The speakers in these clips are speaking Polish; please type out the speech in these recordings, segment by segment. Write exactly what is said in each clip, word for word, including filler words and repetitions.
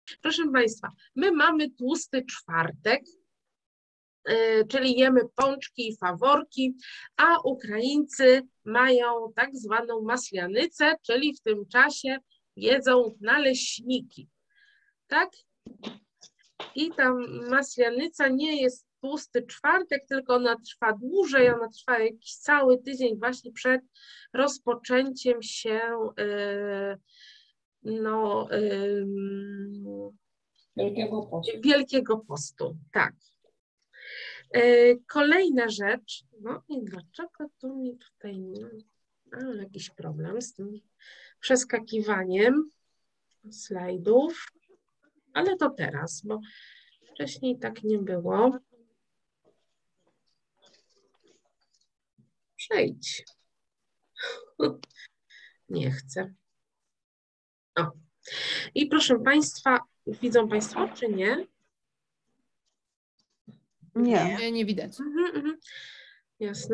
Proszę Państwa, my mamy tłusty czwartek, czyli jemy pączki i faworki, a Ukraińcy mają tak zwaną maslianicę, czyli w tym czasie jedzą naleśniki, tak? I ta maslianica nie jest tłusty czwartek, tylko ona trwa dłużej, ona trwa jakiś cały tydzień właśnie przed rozpoczęciem się no, Wielkiego Postu. Wielkiego Postu, tak. Kolejna rzecz, no i dlaczego tu mi tutaj mam jakiś problem z tym przeskakiwaniem slajdów, ale to teraz, bo wcześniej tak nie było. Przejdź. Nie chcę. O. I proszę Państwa, widzą Państwo, czy nie? Nie. Nie, nie widać. Mhm, mhm. Jasne.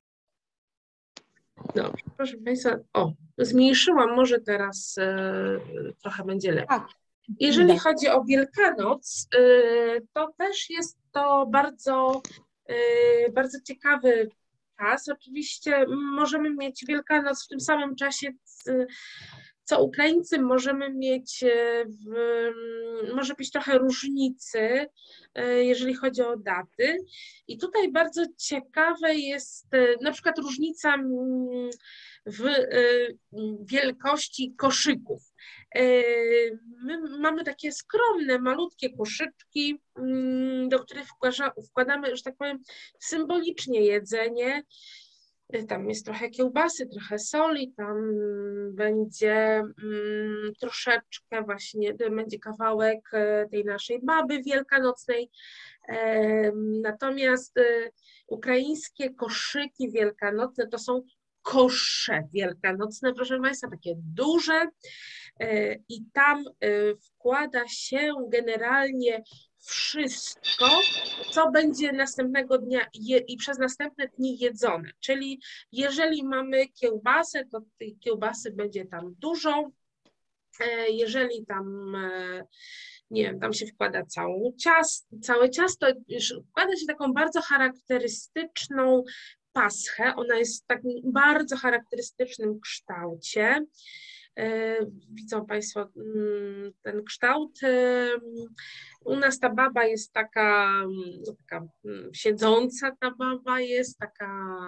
Dobrze, proszę Państwa, o, zmniejszyłam, może teraz e, trochę będzie lepiej. Tak. Jeżeli Widać. chodzi o Wielkanoc, e, to też jest to bardzo, e, bardzo ciekawy czas. Oczywiście możemy mieć Wielkanoc w tym samym czasie, co Ukraińcy, możemy mieć, w, może być trochę różnicy, jeżeli chodzi o daty. I tutaj bardzo ciekawe jest na przykład różnica w wielkości koszyków. My mamy takie skromne, malutkie koszyczki, do których wkładamy, że tak powiem, symbolicznie jedzenie. Tam jest trochę kiełbasy, trochę soli, tam będzie mm, troszeczkę właśnie, będzie kawałek tej naszej baby wielkanocnej. E, natomiast e, ukraińskie koszyki wielkanocne to są kosze wielkanocne, proszę Państwa, takie duże e, i tam e, wkłada się generalnie wszystko, co będzie następnego dnia je, i przez następne dni jedzone. Czyli jeżeli mamy kiełbasę, to tej kiełbasy będzie tam dużo. Jeżeli tam, nie wiem, tam się wkłada całą ciast, całe ciasto, wkłada się taką bardzo charakterystyczną paschę. Ona jest w takim bardzo charakterystycznym kształcie. Widzą Państwo ten kształt. U nas ta baba jest taka, taka siedząca, ta baba jest taka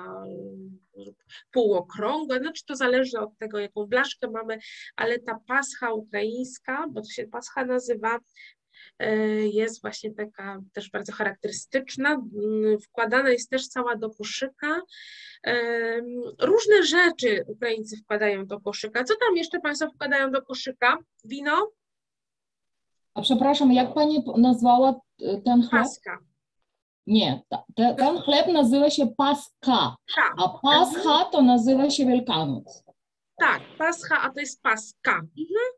półokrągła, znaczy to zależy od tego, jaką blaszkę mamy, ale ta pascha ukraińska, bo to się pascha nazywa, jest właśnie taka też bardzo charakterystyczna, wkładana jest też cała do koszyka. Różne rzeczy Ukraińcy wkładają do koszyka. Co tam jeszcze Państwo wkładają do koszyka? Wino? A przepraszam, jak Pani nazwała ten chleb? Paska. Nie, te, ten chleb nazywa się paska, a pascha to nazywa się Wielkanoc. Tak, pascha, a to jest paska. Mhm.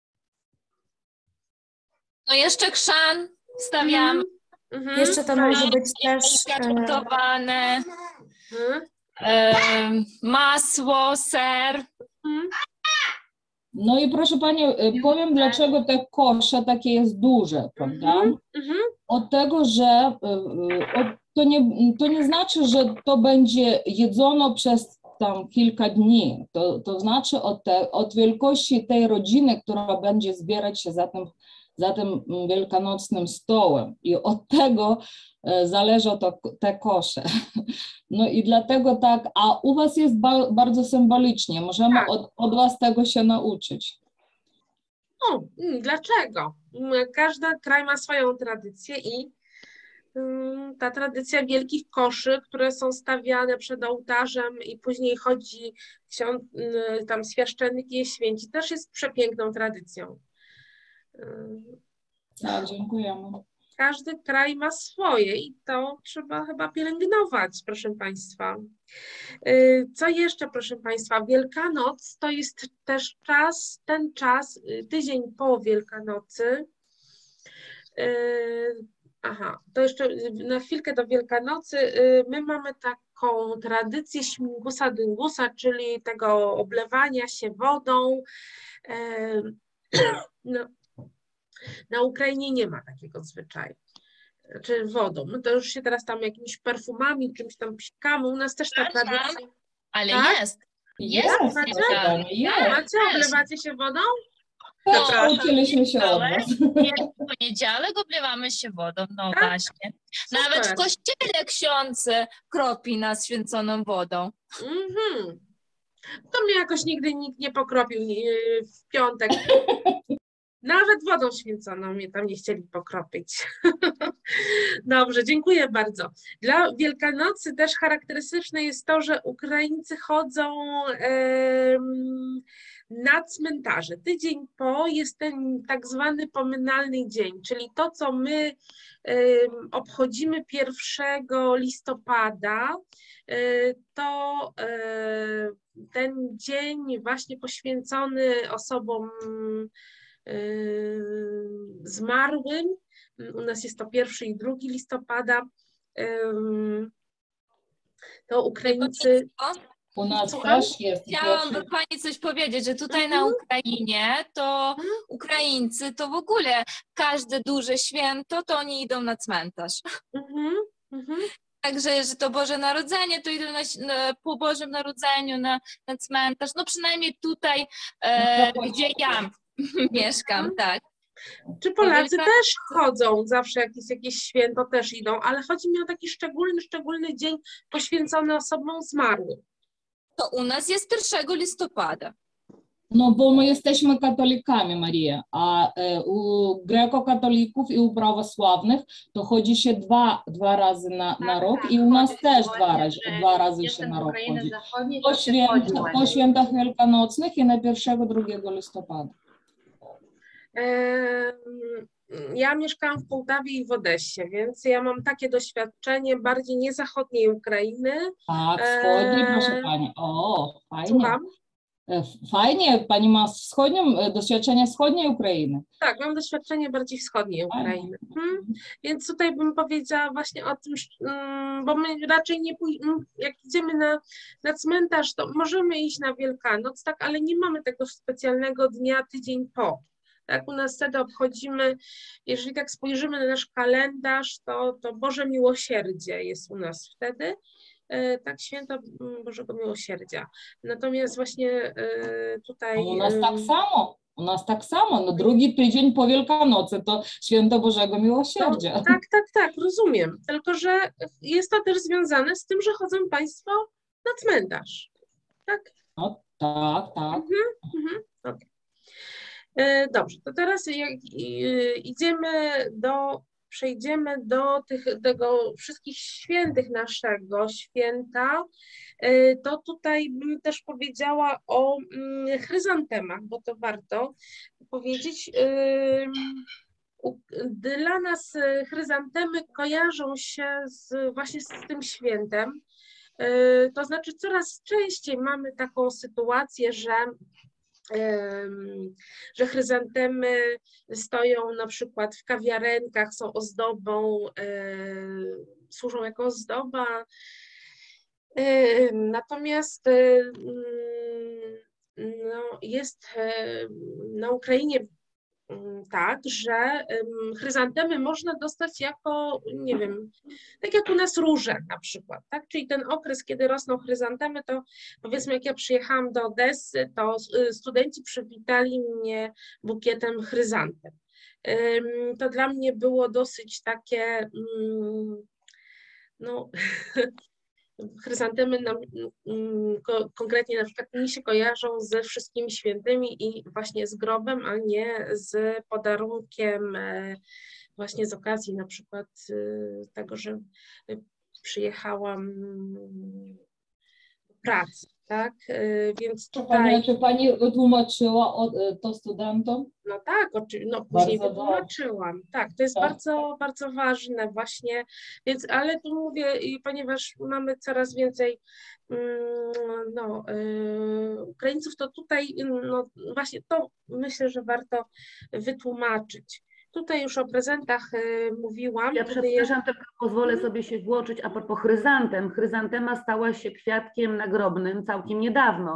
No jeszcze chrzan stawiamy. Mhm. Jeszcze to może być też gotowane, Mhm. e, masło, ser. Mhm. No i proszę Pani, powiem, dlaczego te kosze takie jest duże, prawda? Mhm. Od tego, że to nie, to nie znaczy, że to będzie jedzono przez tam kilka dni. To, to znaczy od, te, od wielkości tej rodziny, która będzie zbierać się za tym, za tym wielkanocnym stołem. I od tego zależy to, te kosze. No i dlatego tak, a u Was jest ba, bardzo symbolicznie. Możemy Tak. od, od Was tego się nauczyć. O, dlaczego? Każdy kraj ma swoją tradycję i ta tradycja wielkich koszy, które są stawiane przed ołtarzem i później chodzi ksiądz, tam świeszczenik je święci, też jest przepiękną tradycją. Tak, dziękujemy. Każdy kraj ma swoje i to trzeba chyba pielęgnować, proszę Państwa. Co jeszcze, proszę Państwa? Wielkanoc to jest też czas, ten czas, tydzień po Wielkanocy. Aha, to jeszcze na chwilkę do Wielkanocy. My mamy taką tradycję śmigusa dyngusa, czyli tego oblewania się wodą. No, Na Ukrainie nie ma takiego zwyczaju. Czy wodą. My to już się teraz tam jakimiś perfumami, czymś tam psikamy. U nas też ta tradycja. Ale Tak? jest. Jest, Jest. macie? proszę, jest. Macie? Oblewacie się wodą? Też uczyliśmy się od was. W poniedziałek oblewamy się wodą, no Tak? właśnie. Nawet w Super. kościele ksiądz kropi nas święconą wodą. Mhm. To mnie jakoś nigdy nikt nie pokropił nie, w piątek. Nawet wodą święconą mnie tam nie chcieli pokropić. Dobrze, dziękuję bardzo. Dla Wielkanocy też charakterystyczne jest to, że Ukraińcy chodzą em, na cmentarze. Tydzień po jest ten tak zwany pominalny dzień, czyli to, co my em, obchodzimy pierwszego listopada, e, to e, ten dzień właśnie poświęcony osobom zmarłym. U nas jest to pierwszy i drugi listopada. To Ukraińcy... U nas Słucham? też jest. Chciałam Pani coś powiedzieć, że tutaj na Ukrainie to Ukraińcy to w ogóle każde duże święto to oni idą na cmentarz. Mhm, mhm. Także, że to Boże Narodzenie, to idą na, na, po Bożym Narodzeniu na, na cmentarz. No przynajmniej tutaj, e, gdzie ja mieszkam, tak. Czy Polacy Wielka- też chodzą, zawsze jak jest jakieś święto, też idą, ale chodzi mi o taki szczególny, szczególny dzień poświęcony osobom zmarłym. To u nas jest pierwszego listopada. No bo my jesteśmy katolikami, Maria, a e, u grekokatolików i u prawosławnych to chodzi się dwa, dwa razy na, na Tak, rok tak, i u nas chodzi też właśnie, dwa razy, że dwa razy się jestem na z rok Ukrainy chodzi. Zachodniej, Po, to się chodzi święta, ładnie. po świętach wielkanocnych i na pierwszego, drugiego listopada. Em, Ja mieszkałam w Połtawie i w Odessie, więc ja mam takie doświadczenie bardziej nie zachodniej Ukrainy. Tak, wschodniej, Eee, proszę pani. O, fajnie. Słucham? E, Fajnie, pani ma wschodnią, e, doświadczenie wschodniej Ukrainy. Tak, mam doświadczenie bardziej wschodniej Ukrainy. Hmm? Więc tutaj bym powiedziała właśnie o tym, mm, bo my raczej nie pój- jak idziemy na, na cmentarz, to możemy iść na Wielkanoc, tak, ale nie mamy tego specjalnego dnia tydzień po. Tak, u nas wtedy obchodzimy, jeżeli tak spojrzymy na nasz kalendarz, to, to Boże Miłosierdzie jest u nas wtedy. E, Tak, święto mm, Bożego Miłosierdzia. Natomiast właśnie e, tutaj... A u nas tak em, samo. U nas tak samo. No drugi tydzień po Wielkanocy to święto Bożego No, Miłosierdzia. tak, tak, tak, rozumiem. Tylko że jest to też związane z tym, że chodzą Państwo na cmentarz. Tak? No, tak, tak. Mhm, okay. E, Dobrze, to teraz jak i- idziemy do, przejdziemy do tych, tego wszystkich świętych naszego święta, e, to tutaj bym też powiedziała o mm, chryzantemach, bo to warto powiedzieć. Ym, u- Dla nas e, chryzantemy kojarzą się z, właśnie z tym świętem. E, To znaczy coraz częściej mamy taką sytuację, że, em, że chryzantemy stoją na przykład w kawiarenkach, są ozdobą, e, służą jako ozdoba. E, Natomiast e, mm, no, jest e, na Ukrainie mm, tak, że em, chryzantemy można dostać jako, nie wiem, tak jak u nas róże na przykład, tak? Czyli ten okres, kiedy rosną chryzantemy, to powiedzmy, jak ja przyjechałam do Odessy, to y, studenci przywitali mnie bukietem chryzantem. Ym, To dla mnie było dosyć takie, mm, no, chryzantemy nam, mm, ko- konkretnie na przykład mi się kojarzą ze wszystkimi świętymi i właśnie z grobem, a nie z podarunkiem e, właśnie z okazji na przykład e, tego, że e, przyjechałam mm, do pracy, tak? E, Więc Czy pani, tutaj, czy pani wytłumaczyła o, e, to studentom? no tak, oczy- no później Bardzo wytłumaczyłam, tak, to jest Tak. bardzo, bardzo ważne właśnie, więc, ale tu mówię, i ponieważ mamy coraz więcej mm, no, y, Ukraińców, to tutaj no, właśnie to myślę, że warto wytłumaczyć. Tutaj już o prezentach y, mówiłam. Ja Tutaj jest, przepraszam, tylko pozwolę sobie się włączyć a propos chryzantem. Chryzantema stała się kwiatkiem nagrobnym całkiem niedawno.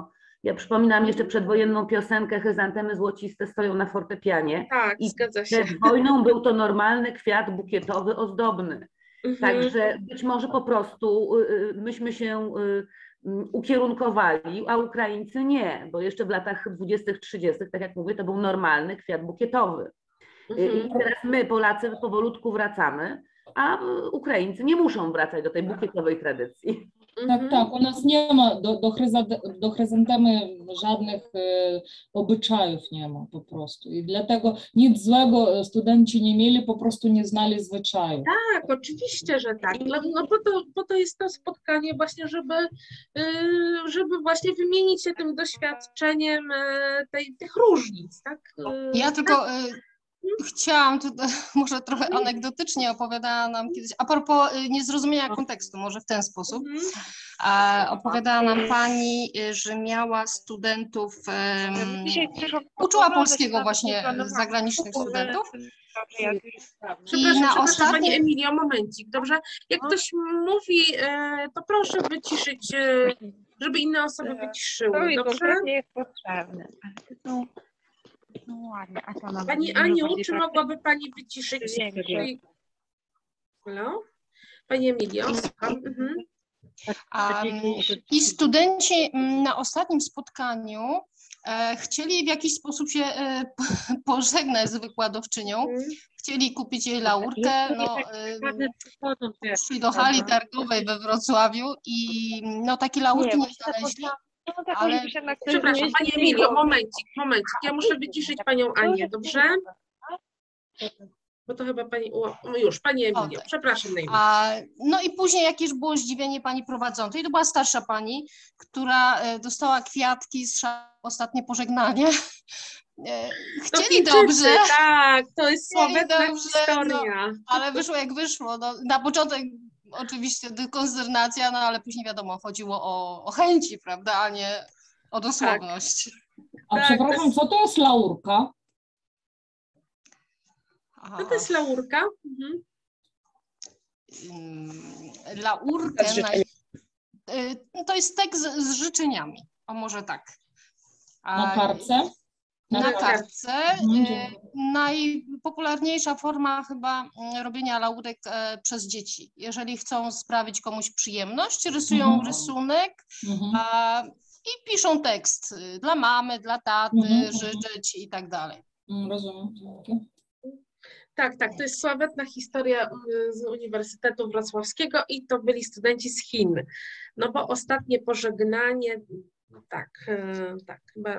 Ja przypominam jeszcze przedwojenną piosenkę Chryzantemy złociste stoją na fortepianie. Tak, I zgadza się. przed wojną był to normalny kwiat bukietowy, ozdobny. Mhm. Także być może po prostu y, myśmy się y, ukierunkowali, a Ukraińcy nie, bo jeszcze w latach dwudziestych, trzydziestych, tak jak mówię, to był normalny kwiat bukietowy. Mhm. I teraz my, Polacy, powolutku wracamy, a Ukraińcy nie muszą wracać do tej bukietowej tradycji. Tak, tak, u nas nie ma, do, do, chryza- do chryzantemy żadnych e, obyczajów nie ma po prostu i dlatego nic złego studenci nie mieli, po prostu nie znali zwyczaju. Tak, oczywiście, że tak. No, no po, to, po to jest to spotkanie właśnie, żeby, y, żeby właśnie wymienić się tym doświadczeniem y, tej, tych różnic, tak? Y, Ja tylko y, chciałam, tutaj, może trochę anegdotycznie opowiadała nam kiedyś, a propos y, niezrozumienia kontekstu, może w ten sposób. Mhm. A, opowiadała nam pani, y, że miała studentów, em, uczyła polskiego właśnie y, zagranicznych studentów. Przepraszam, I na przepraszam ostatnim- Pani Emilio, momencik, dobrze? Jak ktoś mówi, e, to proszę wyciszyć, e, żeby inne osoby To wyciszyły, mi dobrze? konkretnie jest potrzebne. Ale to są, no ładne. A co nam Pani będzie Aniu, bardziej czy tak- mogłaby Pani wyciszyć? Większe. Halo? Pani Emilio, słucham. Mhm. A, I studenci mm, na ostatnim spotkaniu e, chcieli w jakiś sposób się e, pożegnać z wykładowczynią. Mhm. Chcieli kupić jej laurkę, no, e, szli do hali Aha. targowej we Wrocławiu i no takie laurki nie znaleźli. ale- Przepraszam, Pani Emilio, momencik, momencik. Ja muszę wyciszyć Panią Anię, dobrze? Bo to chyba Pani, o, już, Pani Emilio, tak. przepraszam najmocniej. A, no i później jakieś było zdziwienie pani prowadzącej. To była starsza pani, która e, dostała kwiatki z szal- ostatnie pożegnanie. E, To Chcieli Chińczycy, dobrze, tak, to jest Chcieli sławetna dobrze, historia. ale wyszło jak wyszło. No, na początek oczywiście konsternacja, no ale później wiadomo, chodziło o, o chęci, prawda, a nie o dosłowność. A Tak, przepraszam, to jest- co to jest laurka? Aha. No to jest laurka. Mhm. Mm, laurkę. Z Na, y, to jest tekst z, z życzeniami. O może tak. A, Na kartce? Na Na kartce. Mhm, y, dziękuję. Najpopularniejsza forma chyba mm, robienia laurek e, przez dzieci. Jeżeli chcą sprawić komuś przyjemność, rysują Mhm. rysunek Mhm. a, i piszą tekst y, dla mamy, dla taty, Mhm, życzyć i tak dalej. Mm, rozumiem. Okay. Tak, tak, to jest sławetna historia y, z Uniwersytetu Wrocławskiego i to byli studenci z Chin. No bo ostatnie pożegnanie, no tak, y, tak, chyba,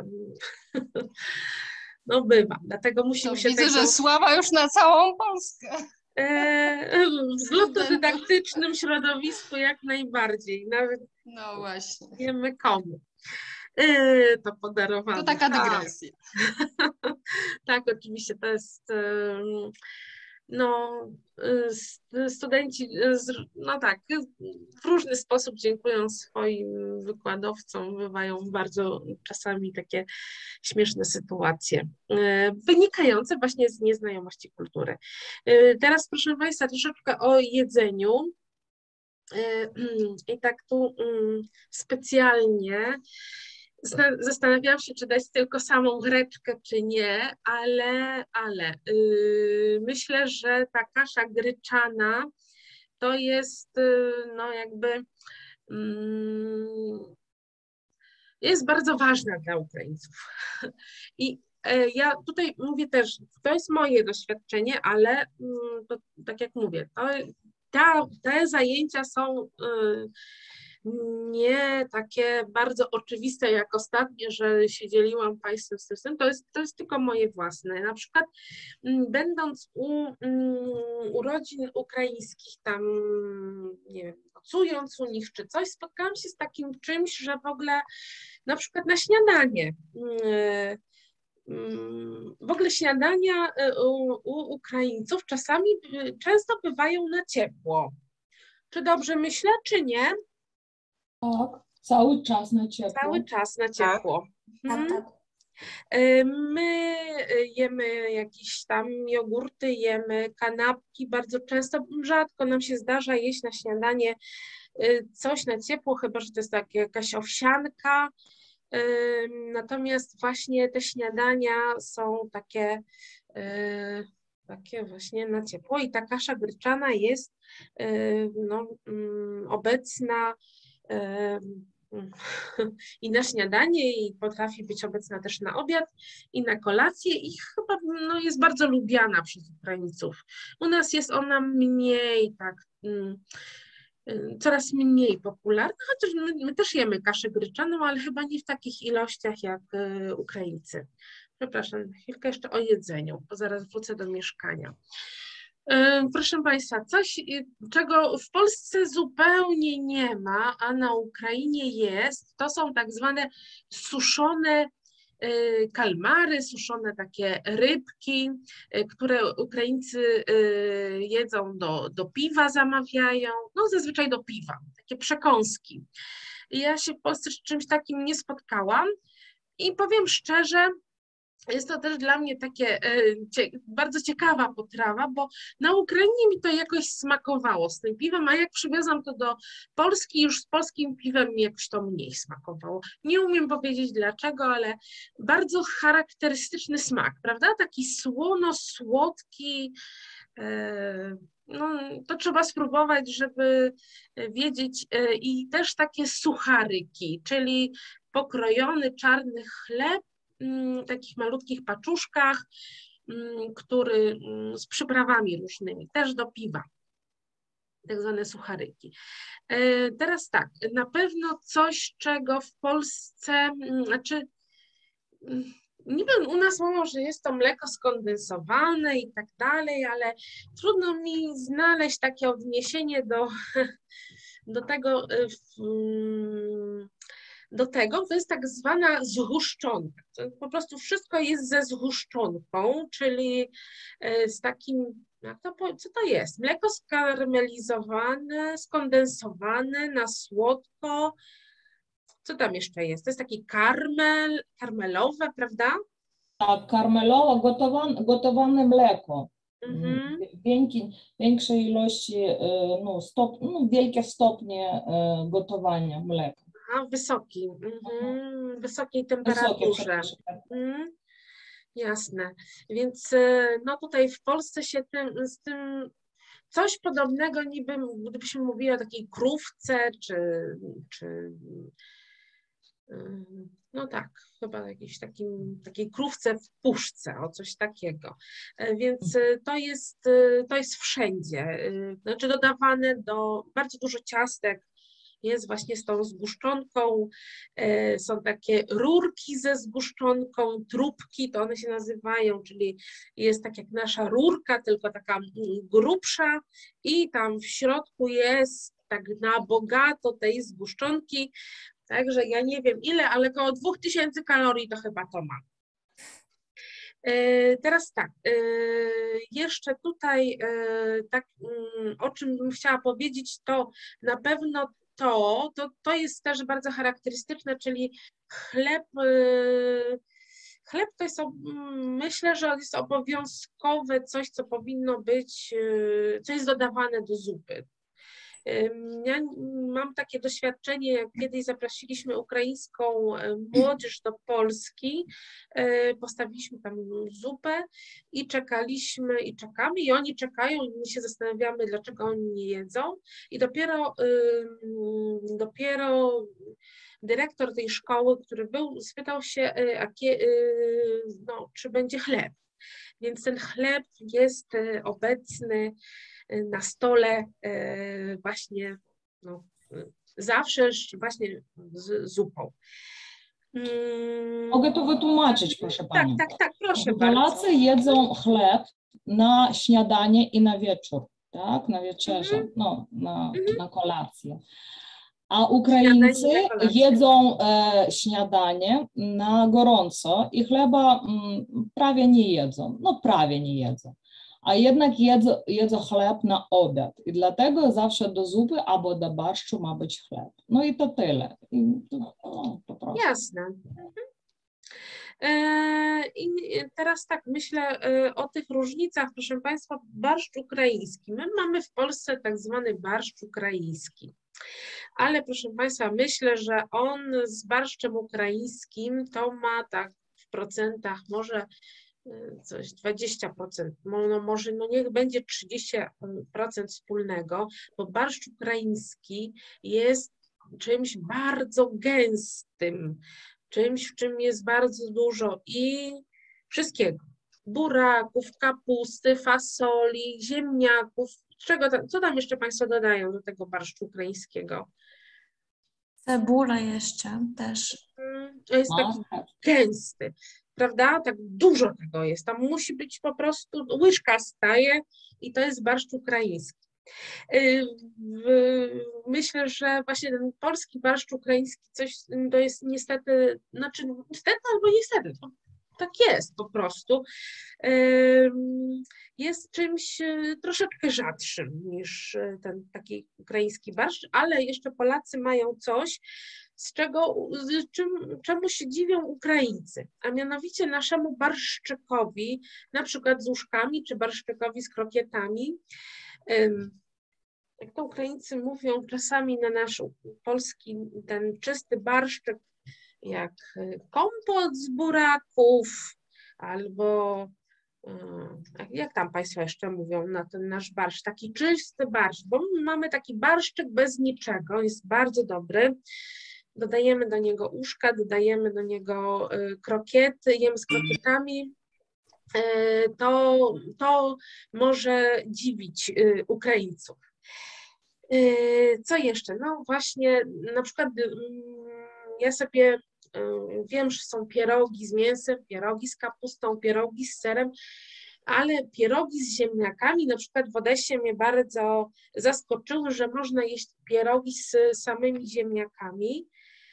no bywa, dlatego To musimy się widzę, tego... że sława już na całą Polskę. E, w lotodydaktycznym środowisku jak najbardziej, nawet No właśnie. wiemy komu. E, to podarowane. To taka tak. dygresja. Tak, oczywiście to jest, em, no, y, st- studenci, y, z- no tak, y, w różny sposób dziękują swoim wykładowcom, bywają bardzo czasami takie śmieszne sytuacje, y, wynikające właśnie z nieznajomości kultury. Y, Teraz, proszę Państwa, troszeczkę o jedzeniu. Y, I tak tu mm, specjalnie zna- zastanawiałam się, czy dać tylko samą greczkę, czy nie, ale, ale y, myślę, że ta kasza gryczana to jest y, no jakby mm, jest bardzo ważna dla Ukraińców. I e, ja tutaj mówię też, to jest moje doświadczenie, ale mm, to, tak jak mówię, to, ta, te zajęcia są y, nie takie bardzo oczywiste jak ostatnie, że się dzieliłam Państwem z tym, to jest, to jest tylko moje własne. Na przykład mm, będąc u mm, urodzin ukraińskich tam, nie wiem, nocując u nich czy coś, spotkałam się z takim czymś, że w ogóle na przykład na śniadanie, mm, mm, w ogóle śniadania y, u, u Ukraińców czasami y, często bywają na ciepło. Czy dobrze myślę, czy nie? Tak, cały czas na ciepło. Cały czas na ciepło. Tak, Mhm. tak. Y, My y, jemy jakieś tam jogurty, jemy kanapki bardzo często, rzadko nam się zdarza jeść na śniadanie y, coś na ciepło, chyba że to jest taka jakaś owsianka, Natomiast właśnie te śniadania są takie, takie właśnie na ciepło i ta kasza gryczana jest no, obecna i na śniadanie, i potrafi być obecna też na obiad i na kolację i chyba no, jest bardzo lubiana przez Ukraińców. U nas jest ona mniej tak, coraz mniej popularna, chociaż my, my też jemy kaszę gryczaną, ale chyba nie w takich ilościach jak Ukraińcy. Przepraszam, chwilkę jeszcze o jedzeniu, bo zaraz wrócę do mieszkania. Proszę Państwa, coś, czego w Polsce zupełnie nie ma, a na Ukrainie jest, to są tak zwane suszone kalmary, suszone takie rybki, które Ukraińcy jedzą do, do piwa, zamawiają, no zazwyczaj do piwa, takie przekąski. Ja się w Polsce z czymś takim nie spotkałam i powiem szczerze, jest to też dla mnie takie cie, bardzo ciekawa potrawa, bo na Ukrainie mi to jakoś smakowało z tym piwem, a jak przywiozłam to do Polski, już z polskim piwem mi jakoś to mniej smakowało. Nie umiem powiedzieć dlaczego, ale bardzo charakterystyczny smak, prawda? Taki słono-słodki, no, to trzeba spróbować, żeby wiedzieć. I też takie sucharyki, czyli pokrojony czarny chleb, w takich malutkich paczuszkach, który z przyprawami różnymi, też do piwa, tak zwane sucharyki. Teraz tak, na pewno coś, czego w Polsce, znaczy niby u nas mówią, że jest to mleko skondensowane i tak dalej, ale trudno mi znaleźć takie odniesienie do, do tego, do tego, to jest tak zwana zhuszczonka. Po prostu wszystko jest ze zhuszczonką, czyli z takim, jak to, co to jest? Mleko skarmelizowane, skondensowane na słodko. Co tam jeszcze jest? To jest taki karmel, karmelowe, prawda? Tak, karmelowe, gotowane, gotowane mleko. Mhm. Więcej, większej ilości, no, stop, no, wielkie stopnie gotowania mleka. Aha, wysoki, mhm. Wysokiej temperaturze. Mhm. Jasne. Więc no tutaj w Polsce się tym, z tym coś podobnego niby, gdybyśmy mówili o takiej krówce, czy, czy no tak, chyba jakiejś takim, takiej krówce w puszce, o coś takiego. Więc to jest, to jest wszędzie. Znaczy dodawane do bardzo dużo ciastek, jest właśnie z tą zguszczonką, są takie rurki ze zguszczonką, trubki, to one się nazywają, czyli jest tak jak nasza rurka, tylko taka grubsza i tam w środku jest tak na bogato tej zguszczonki, także ja nie wiem ile, ale około dwóch tysięcy kalorii to chyba to ma. Teraz tak, jeszcze tutaj tak, o czym bym chciała powiedzieć, to na pewno To, to, to jest też bardzo charakterystyczne, czyli chleb, chleb to jest, myślę, że jest obowiązkowe coś, co powinno być, co jest dodawane do zupy. Ja mam takie doświadczenie, jak kiedyś zaprosiliśmy ukraińską młodzież do Polski, postawiliśmy tam zupę i czekaliśmy i czekamy i oni czekają i my się zastanawiamy, dlaczego oni nie jedzą i dopiero, dopiero dyrektor tej szkoły, który był, spytał się, a kie, no, czy będzie chleb. Więc ten chleb jest obecny na stole właśnie no, zawsze właśnie z zupą. Mogę to wytłumaczyć, proszę Pani. Tak, tak, tak, proszę Polacy bardzo. jedzą chleb na śniadanie i na wieczór, tak, na wieczerzę, Mhm. no, na, Mhm. na kolację. A Ukraińcy Śniadanie na kolację. jedzą e, śniadanie na gorąco i chleba m, prawie nie jedzą, no prawie nie jedzą. A jednak jedzą, jedzą chleb na obiad i dlatego zawsze do zupy albo do barszczu ma być chleb. No i to tyle. I, no, po prostu. Jasne. Mhm. I teraz tak myślę o tych różnicach, proszę Państwa, barszcz ukraiński. My mamy w Polsce tak zwany barszcz ukraiński, ale proszę Państwa, myślę, że on z barszczem ukraińskim to ma tak w procentach może coś dwadzieścia procent, no może no niech będzie trzydzieści procent wspólnego, bo barszcz ukraiński jest czymś bardzo gęstym, czymś, w czym jest bardzo dużo i wszystkiego. Buraków, kapusty, fasoli, ziemniaków. Czego tam, co tam jeszcze Państwo dodają do tego barszczu ukraińskiego? Cebula jeszcze też. To jest taki gęsty, prawda? Tak dużo tego jest. Tam musi być po prostu, łyżka staje i to jest barszcz ukraiński. Myślę, że właśnie ten polski barszcz ukraiński coś to jest niestety, znaczy niestety albo niestety, to tak jest po prostu, jest czymś troszeczkę rzadszym niż ten taki ukraiński barszcz, ale jeszcze Polacy mają coś, z czego, z czym, czemu się dziwią Ukraińcy, a mianowicie naszemu barszczykowi, na przykład z łóżkami, czy barszczykowi z krokietami. Jak to Ukraińcy mówią czasami na nasz polski ten czysty barszczyk, jak kompot z buraków, albo jak tam Państwo jeszcze mówią na ten nasz barszcz, taki czysty barszcz, bo my mamy taki barszczyk bez niczego, jest bardzo dobry. Dodajemy do niego uszka, dodajemy do niego krokiety, jemy z krokietami. To, to może dziwić Ukraińców. Co jeszcze? No właśnie, na przykład ja sobie wiem, że są pierogi z mięsem, pierogi z kapustą, pierogi z serem, ale pierogi z ziemniakami, na przykład w Odessie mnie bardzo zaskoczyły, że można jeść pierogi z samymi ziemniakami.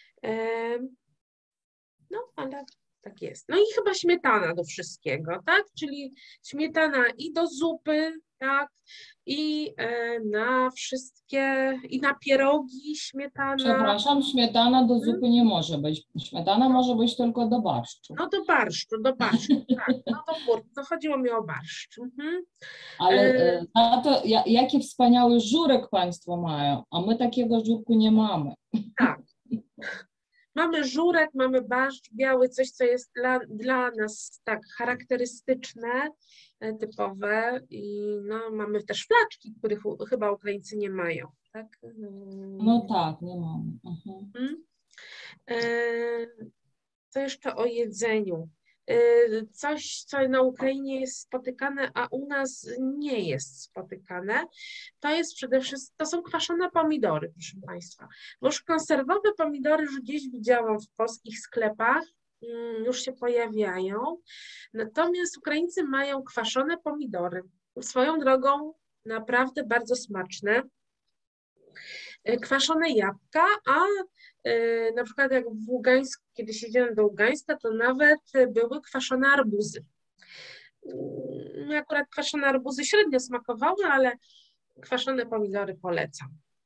No, ale tak jest. No i chyba śmietana do wszystkiego, tak? Czyli śmietana i do zupy, tak? I na wszystkie, i na pierogi śmietana. Przepraszam, śmietana do zupy nie może być. Śmietana może być tylko do barszczu. No do barszczu, do barszczu, tak. No to, to chodziło mi o barszcz. Mhm. Ale na to, jaki wspaniały żurek Państwo mają, a my takiego żurku nie mamy. Tak. Mamy żurek, mamy barszcz biały, coś, co jest dla, dla nas tak charakterystyczne, typowe i no, mamy też flaczki, których chyba Ukraińcy nie mają, tak? No tak, nie mamy. Mhm. Co jeszcze o jedzeniu? Coś, co na Ukrainie jest spotykane, a u nas nie jest spotykane, to jest przede wszystkim, to są kwaszone pomidory, proszę Państwa. Bo już konserwowe pomidory już gdzieś widziałam w polskich sklepach, już się pojawiają, natomiast Ukraińcy mają kwaszone pomidory. Swoją drogą naprawdę bardzo smaczne. Kwaszone jabłka, a na przykład jak w Ługańsku, kiedy siedziałem do Ługańska, to nawet były kwaszone arbuzy. Mi akurat kwaszone arbuzy średnio smakowały, ale kwaszone pomidory polecam.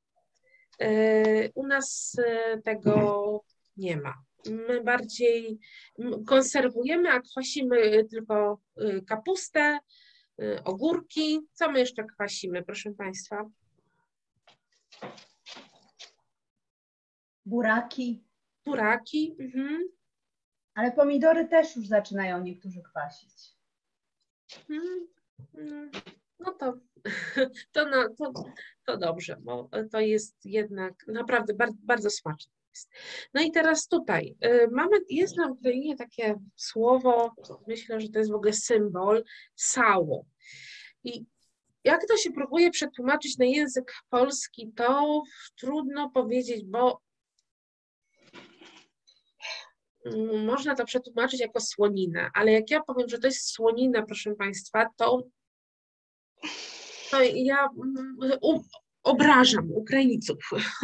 U nas tego nie ma. My bardziej konserwujemy, a kwasimy tylko kapustę, ogórki. Co my jeszcze kwasimy, proszę Państwa? Buraki. Buraki. Mhm. Ale pomidory też już zaczynają niektórzy kwasić. Mhm. No to, to, no, to, to dobrze, bo to jest jednak naprawdę bardzo, bardzo smaczne. No i teraz tutaj mamy, jest na Ukrainie takie słowo, myślę, że to jest w ogóle symbol, sało. I jak to się próbuje przetłumaczyć na język polski, to trudno powiedzieć, bo można to przetłumaczyć jako słonina, ale jak ja powiem, że to jest słonina, proszę Państwa, to, to ja u, obrażam Ukraińców.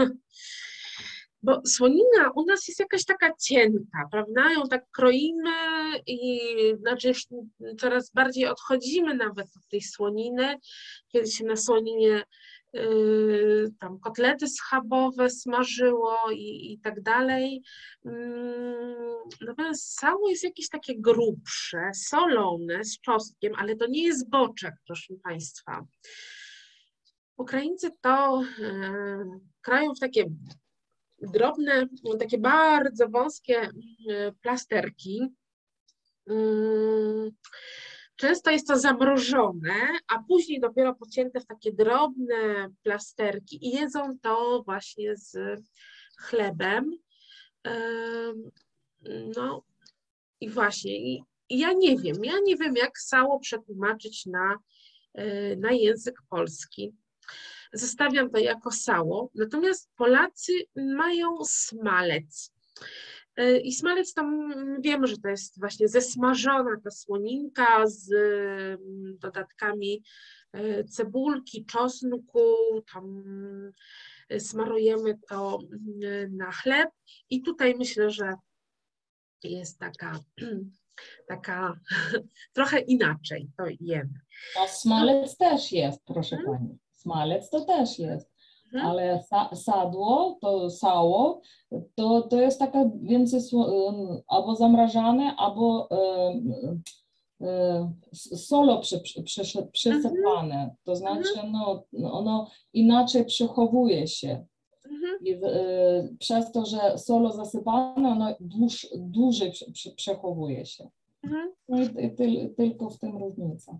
Bo słonina u nas jest jakaś taka cienka, prawda? Ją tak kroimy i znaczy już coraz bardziej odchodzimy nawet od tej słoniny. Kiedy się na słoninie Yy, tam kotlety schabowe smażyło i, i tak dalej. Yy, natomiast sało jest jakieś takie grubsze, solone, z czosnkiem, ale to nie jest boczek, proszę Państwa. Ukraińcy to yy, krają w takie drobne, takie bardzo wąskie yy, plasterki. Yy, Często jest to zamrożone, a później dopiero pocięte w takie drobne plasterki i jedzą to właśnie z chlebem. No i właśnie, i ja nie wiem, ja nie wiem, jak sało przetłumaczyć na, na język polski. Zostawiam to jako sało, natomiast Polacy mają smalec. I smalec tam wiemy, że to jest właśnie zesmażona ta słoninka z dodatkami cebulki, czosnku, tam smarujemy to na chleb i tutaj myślę, że jest taka, taka trochę inaczej to jemy. A smalec też jest, proszę hmm? Pani, smalec to też jest. Ale sa, sadło, to sało, to, to jest taka więcej albo zamrażane, albo e, e, solo przy, przy, przysypane. To znaczy no, ono inaczej przechowuje się. I e, przez to, że solo zasypane, ono dłuż, dłużej przy, przy, przechowuje się. No i, i ty, tylko w tym różnica.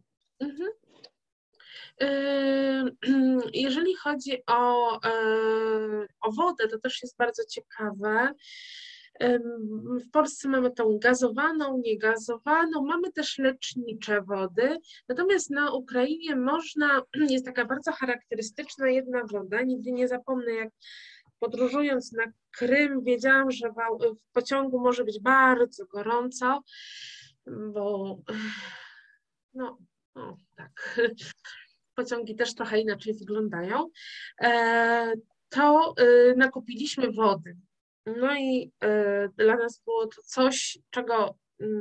Jeżeli chodzi o, o wodę, to też jest bardzo ciekawe. W Polsce mamy tą gazowaną, niegazowaną, mamy też lecznicze wody, natomiast na Ukrainie można, jest taka bardzo charakterystyczna jedna woda, nigdy nie zapomnę, jak podróżując na Krym wiedziałam, że w pociągu może być bardzo gorąco, bo no, no tak, pociągi też trochę inaczej wyglądają, to nakupiliśmy wody. No i dla nas było to coś, czego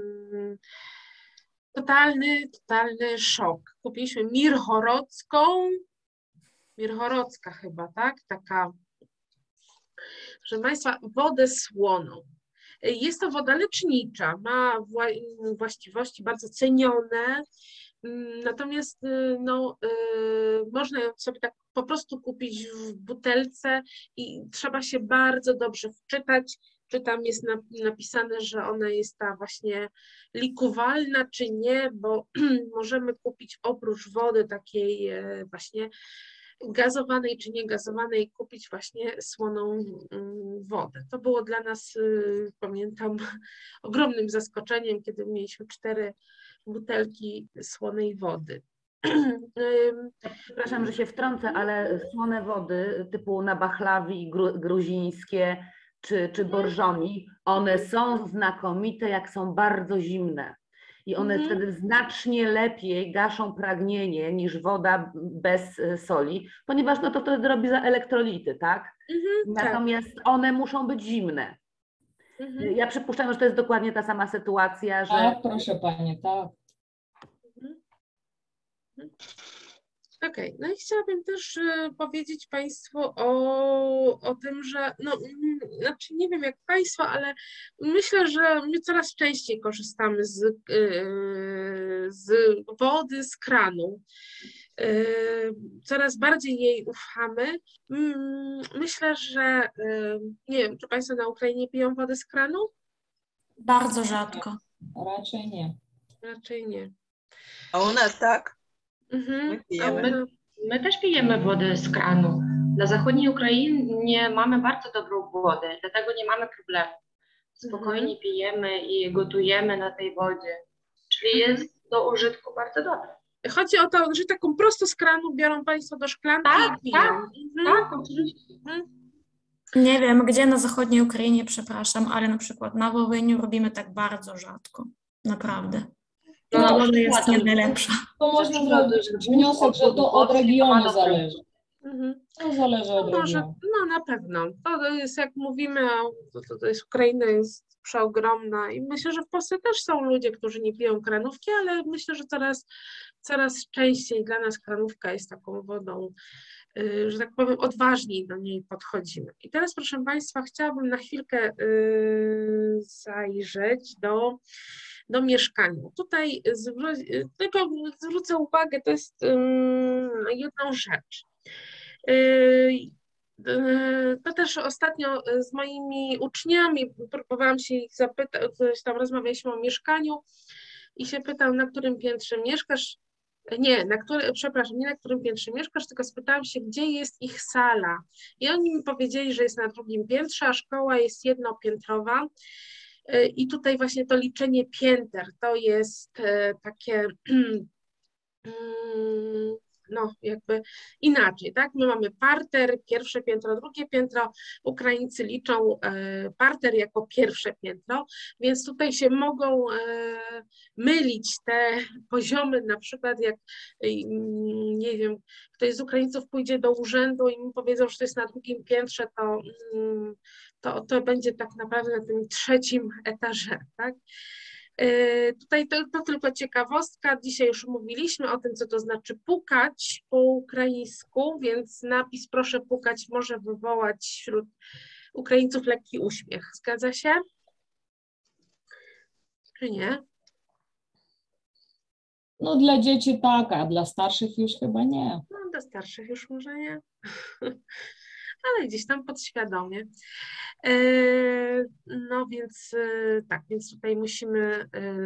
totalny, totalny szok. Kupiliśmy mirhorodzką, mirhorodzka chyba, tak? Taka, proszę Państwa, wodę słoną. Jest to woda lecznicza, ma właściwości bardzo cenione, natomiast no, można ją sobie tak po prostu kupić w butelce i trzeba się bardzo dobrze wczytać, czy tam jest napisane, że ona jest ta właśnie likowalna, czy nie, bo możemy kupić oprócz wody takiej właśnie gazowanej czy niegazowanej, kupić właśnie słoną wodę. To było dla nas, pamiętam, ogromnym zaskoczeniem, kiedy mieliśmy cztery butelki słonej wody. Przepraszam, że się wtrącę, ale słone wody typu na bachlawi gru, gruzińskie czy, czy borżoni, one są znakomite, jak są bardzo zimne. I one mm. wtedy znacznie lepiej gaszą pragnienie niż woda bez soli, ponieważ no to wtedy robi za elektrolity, tak? Mm-hmm, Natomiast tak. one muszą być zimne. Mm-hmm. Ja przypuszczam, że to jest dokładnie ta sama sytuacja, że... Tak, proszę Pani, tak. Okej, okay. No i chciałabym też powiedzieć Państwu o, o tym, że no, znaczy nie wiem jak Państwo, ale myślę, że my coraz częściej korzystamy z, z wody z kranu. Coraz bardziej jej ufamy. Myślę, że nie wiem, czy Państwo na Ukrainie piją wodę z kranu? Bardzo rzadko. Raczej nie. Raczej nie. A u nas tak? Mhm. My, pijemy. My, my też pijemy wodę z kranu. Na zachodniej Ukrainie mamy bardzo dobrą wodę, dlatego nie mamy problemu. Spokojnie mhm. pijemy i gotujemy na tej wodzie, czyli jest do użytku bardzo dobre. Chodzi o to, że taką prosto z kranu biorą Państwo do szklanki tak, i piją. Tak, mhm. tak, oczywiście. Mhm. Nie wiem, gdzie na zachodniej Ukrainie, przepraszam, ale na przykład na Wołyniu robimy tak bardzo rzadko. Naprawdę. No, to woda jest nie najlepsza. To można zrobić wniosek, że to od regionu zależy. Mhm. To zależy od no, może, regionu. No na pewno. To jest, jak mówimy, to, to jest Ukraina jest przeogromna i myślę, że w Polsce też są ludzie, którzy nie piją kranówki, ale myślę, że coraz, coraz częściej dla nas kranówka jest taką wodą że tak powiem, odważniej do niej podchodzimy. I teraz, proszę Państwa, chciałabym na chwilkę zajrzeć do, do mieszkania. Tutaj zwró- tylko zwrócę uwagę, to jest jedną rzecz. To też ostatnio z moimi uczniami próbowałam się ich zapytać, tam rozmawialiśmy o mieszkaniu i się pytał, na którym piętrze mieszkasz. Nie, na który, przepraszam, nie na którym piętrze mieszkasz, tylko spytałam się, gdzie jest ich sala. I oni mi powiedzieli, że jest na drugim piętrze, a szkoła jest jednopiętrowa. I tutaj właśnie to liczenie pięter to jest takie, no jakby inaczej, tak? My mamy parter, pierwsze piętro, drugie piętro, Ukraińcy liczą parter jako pierwsze piętro, więc tutaj się mogą mylić te poziomy, na przykład jak, nie wiem, ktoś z Ukraińców pójdzie do urzędu i mu powiedzą, że to jest na drugim piętrze, to, to, to będzie tak naprawdę na tym trzecim etaże, tak? Tutaj to, to tylko ciekawostka, dzisiaj już mówiliśmy o tym, co to znaczy pukać po ukraińsku, więc napis proszę pukać może wywołać wśród Ukraińców lekki uśmiech. Zgadza się? Czy nie? No dla dzieci tak, a dla starszych już chyba nie. No dla starszych już może nie, ale gdzieś tam podświadomie. No więc tak, więc tutaj musimy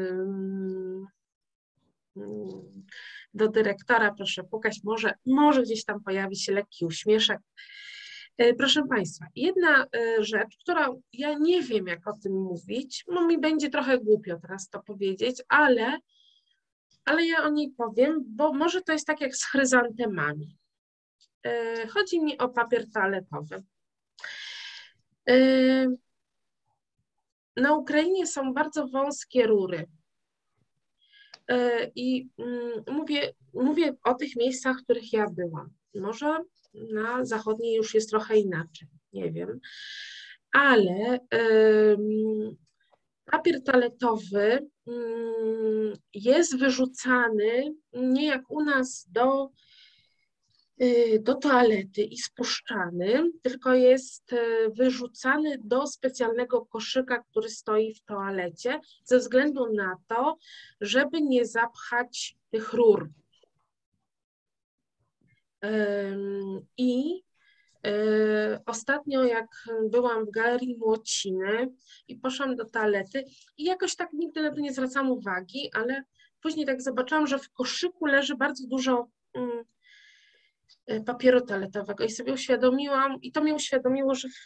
do dyrektora proszę pukać, może, może gdzieś tam pojawi się lekki uśmieszek. Proszę Państwa, jedna rzecz, którą ja nie wiem, jak o tym mówić, no mi będzie trochę głupio teraz to powiedzieć, ale, ale ja o niej powiem, bo może to jest tak jak z chryzantemami. Chodzi mi o papier toaletowy. Na Ukrainie są bardzo wąskie rury i mówię, mówię o tych miejscach, w których ja byłam. Może na zachodniej już jest trochę inaczej, nie wiem, ale papier toaletowy jest wyrzucany nie jak u nas do do toalety i spuszczany, tylko jest wyrzucany do specjalnego koszyka, który stoi w toalecie, ze względu na to, żeby nie zapchać tych rur. I ostatnio jak byłam w Galerii Młociny i poszłam do toalety i jakoś tak nigdy na to nie zwracam uwagi, ale później tak zobaczyłam, że w koszyku leży bardzo dużo papieru toaletowego i sobie uświadomiłam, i to mnie uświadomiło, że,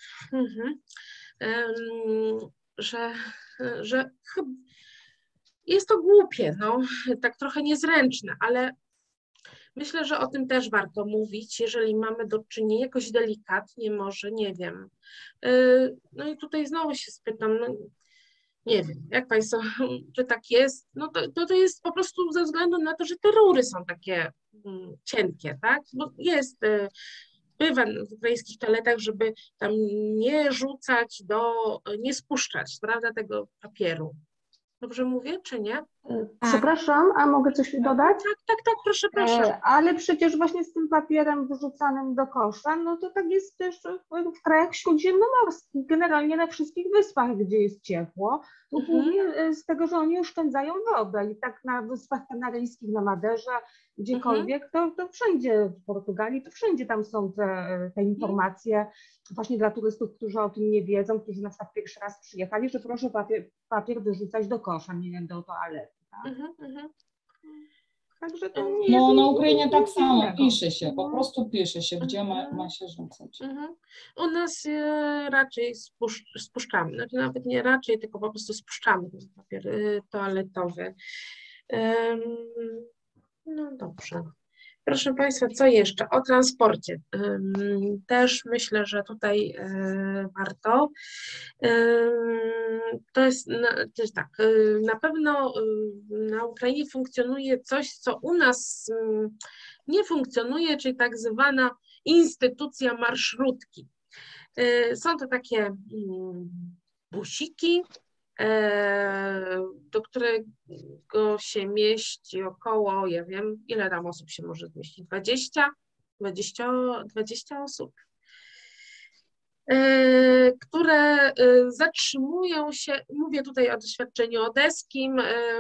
że, że jest to głupie, no, tak trochę niezręczne, ale myślę, że o tym też warto mówić, jeżeli mamy do czynienia jakoś delikatnie, może, nie wiem. No i tutaj znowu się spytam, no, nie wiem, jak Państwo, czy tak jest, no to, to, to jest po prostu ze względu na to, że te rury są takie mm, cienkie, tak? Bo jest, bywa w ukraińskich toaletach, żeby tam nie rzucać do, nie spuszczać, prawda, tego papieru. Dobrze mówię, czy nie? Przepraszam, a mogę coś dodać? Tak, tak, tak, proszę, proszę. E, ale przecież właśnie z tym papierem wyrzucanym do kosza, no to tak jest też w, w krajach śródziemnomorskich, generalnie na wszystkich wyspach, gdzie jest ciepło, to Mhm. głównie z tego, że oni oszczędzają wodę i tak na Wyspach Kanaryjskich, na Maderze, gdziekolwiek, to, to wszędzie w Portugalii, to wszędzie tam są te, te informacje właśnie dla turystów, którzy o tym nie wiedzą, którzy na przykład pierwszy raz przyjechali, że proszę papier, papier wyrzucać do kosza, nie wiem, do toalety. Tak? Mhm, mhm. Także to nie No jest na nic- Ukrainie nic tak samo, innego. pisze się, po No. prostu pisze się, gdzie ma, Mhm. ma się rzucać. Mhm. U nas e, raczej spusz, spuszczamy, znaczy nawet nie raczej, tylko po prostu spuszczamy ten papier e, toaletowy. Em, no dobrze. Proszę Państwa, co jeszcze? O transporcie. Em, też myślę, że tutaj e, warto. Em, to jest, na, to jest tak, e, na pewno e, na Ukrainie funkcjonuje coś, co u nas mm, nie funkcjonuje, czyli tak zwana instytucja marszrutki. E, Są to takie mm, busiki, e, do którego się mieści około, ja wiem, ile tam osób się może zmieścić, dwadzieścia dwadzieścia, dwadzieścia osób, które zatrzymują się, mówię tutaj o doświadczeniu odeskim,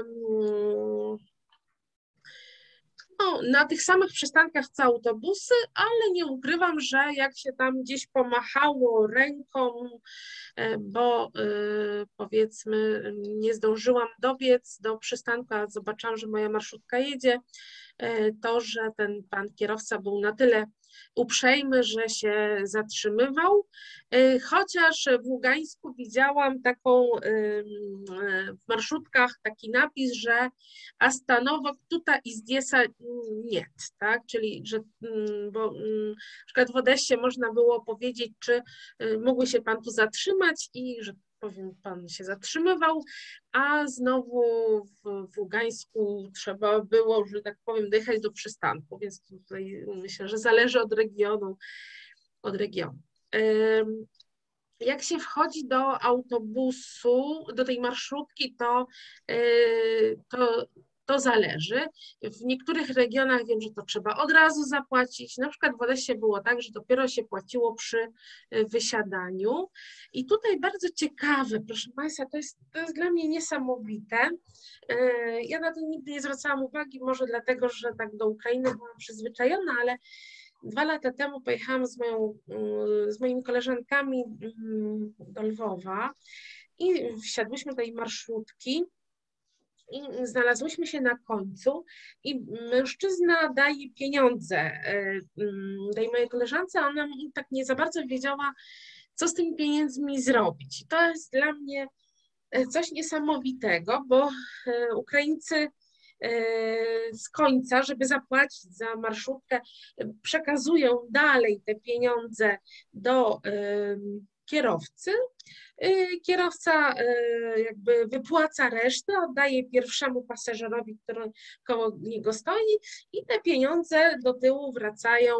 no, na tych samych przystankach co autobusy, ale nie ukrywam, że jak się tam gdzieś pomachało ręką, bo powiedzmy nie zdążyłam dobiec do przystanku, a zobaczyłam, że moja marszutka jedzie, to, że ten pan kierowca był na tyle uprzejmy, że się zatrzymywał, chociaż w Ługańsku widziałam taką w marszutkach taki napis, że Astanowo tuta i zdjesa nie, tak, czyli że, bo na przykład w Odessie można było powiedzieć, czy mógłby się pan tu zatrzymać i że powiem, pan się zatrzymywał, a znowu w, w Ługańsku trzeba było, że tak powiem, dojechać do przystanku, więc tutaj myślę, że zależy od regionu, od regionu. Jak się wchodzi do autobusu, do tej marszrutki, to, to to zależy. W niektórych regionach wiem, że to trzeba od razu zapłacić. Na przykład w Odessie było tak, że dopiero się płaciło przy wysiadaniu. I tutaj bardzo ciekawe, proszę Państwa, to jest, to jest dla mnie niesamowite. Ja na to nigdy nie zwracałam uwagi, może dlatego, że tak do Ukrainy byłam przyzwyczajona, ale dwa lata temu pojechałam z, moją, z moimi koleżankami do Lwowa i wsiadłyśmy do tej marszrutki. I znalazłyśmy się na końcu i mężczyzna daje pieniądze, daje mojej koleżance, a ona mi tak nie za bardzo wiedziała, co z tymi pieniędzmi zrobić. I to jest dla mnie coś niesamowitego, bo Ukraińcy z końca, żeby zapłacić za marszrutkę, przekazują dalej te pieniądze do kierowcy. Kierowca jakby wypłaca resztę, oddaje pierwszemu pasażerowi, który koło niego stoi i te pieniądze do tyłu wracają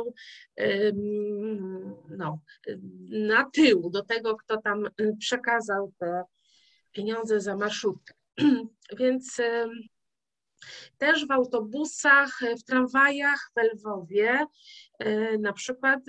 no, na tył do tego, kto tam przekazał te pieniądze za marszrutkę. Więc też w autobusach, w tramwajach w Lwowie na przykład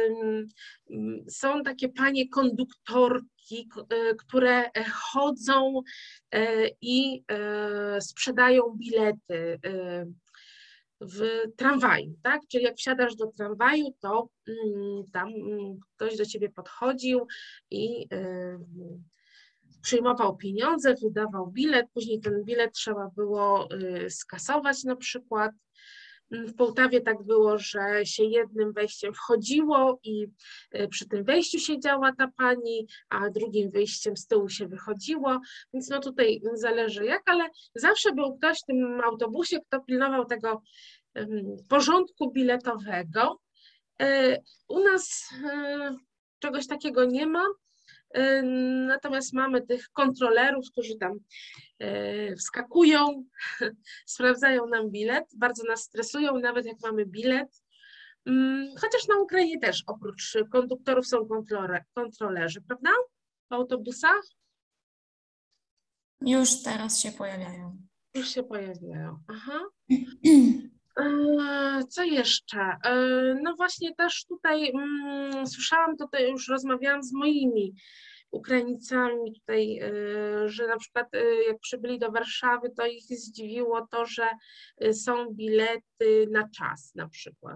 są takie panie konduktorki, które chodzą i sprzedają bilety w tramwaju, tak? Czyli jak wsiadasz do tramwaju, to tam ktoś do ciebie podchodził i przyjmował pieniądze, wydawał bilet, później ten bilet trzeba było skasować na przykład. W Połtawie tak było, że się jednym wejściem wchodziło i przy tym wejściu siedziała ta pani, a drugim wyjściem z tyłu się wychodziło, więc no tutaj zależy jak, ale zawsze był ktoś w tym autobusie, kto pilnował tego porządku biletowego. U nas czegoś takiego nie ma. Natomiast mamy tych kontrolerów, którzy tam wskakują, sprawdzają nam bilet, bardzo nas stresują, nawet jak mamy bilet. Chociaż na Ukrainie też oprócz konduktorów są kontrolerzy, prawda? W autobusach? Już teraz się pojawiają. Już się pojawiają, aha. Co jeszcze? No właśnie też tutaj um, słyszałam, tutaj już rozmawiałam z moimi Ukraińcami tutaj, że na przykład jak przybyli do Warszawy, to ich zdziwiło to, że są bilety na czas na przykład.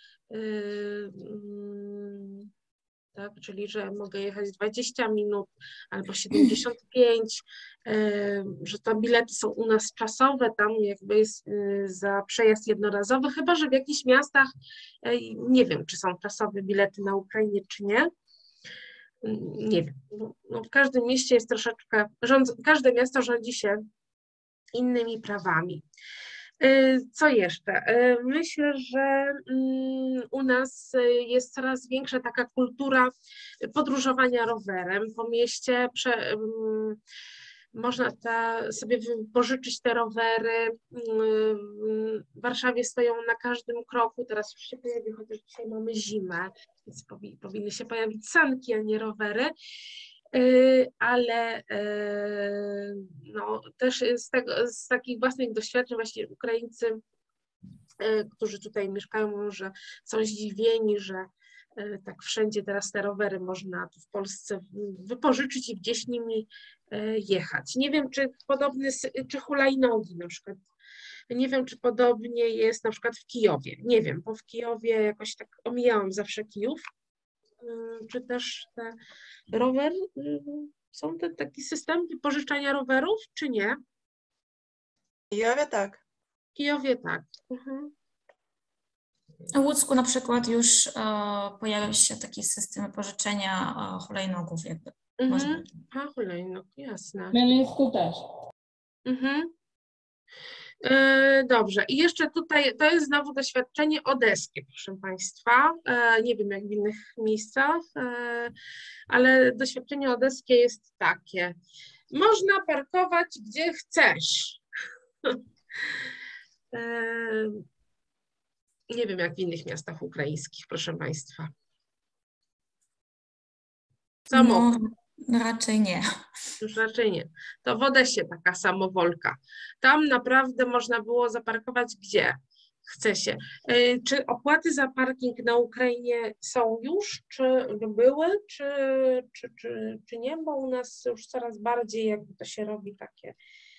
Tak, czyli że mogę jechać dwadzieścia minut albo siedemdziesiąt pięć, że te bilety są u nas czasowe, tam jakby jest za przejazd jednorazowy, chyba że w jakichś miastach, nie wiem, czy są czasowe bilety na Ukrainie, czy nie. Nie wiem, no w każdym mieście jest troszeczkę, rząd, każde miasto rządzi się innymi prawami. Co jeszcze? Myślę, że u nas jest coraz większa taka kultura podróżowania rowerem po mieście. Prze, można ta, sobie pożyczyć te rowery. W Warszawie stoją na każdym kroku, teraz już się pojawi, chociaż dzisiaj mamy zimę, więc powinny się pojawić sanki, a nie rowery. Ale no, też z, tego, z takich własnych doświadczeń właśnie Ukraińcy którzy tutaj mieszkają, mówią, że są zdziwieni, że tak wszędzie teraz te rowery można tu w Polsce wypożyczyć i gdzieś nimi jechać. Nie wiem, czy podobny, czy hulajnogi na przykład. Nie wiem, czy podobnie jest na przykład w Kijowie. Nie wiem, bo w Kijowie jakoś tak omijałam zawsze Kijów. Czy też te rower, są te taki system wypożyczania rowerów, czy nie? W Kijowie tak. W Kijowie tak. Mhm. W Łódzku na przykład już e, pojawił się taki system wypożyczenia e, hulajnogów jakby. Mhm. A, hulajnog, jasne. W Chmielnicku też. Mhm. E, dobrze. I jeszcze tutaj, to jest znowu doświadczenie odeskie, proszę Państwa. E, nie wiem, jak w innych miejscach, e, ale doświadczenie odeskie jest takie. Można parkować gdzie chcesz. e, nie wiem, jak w innych miastach ukraińskich, proszę Państwa. Samochód. No, raczej nie. Już raczej nie. To w Odesie taka samowolka. Tam naprawdę można było zaparkować gdzie chce się. Czy opłaty za parking na Ukrainie są już, czy były, czy, czy, czy, czy nie? Bo u nas już coraz bardziej jakby to się robi takie...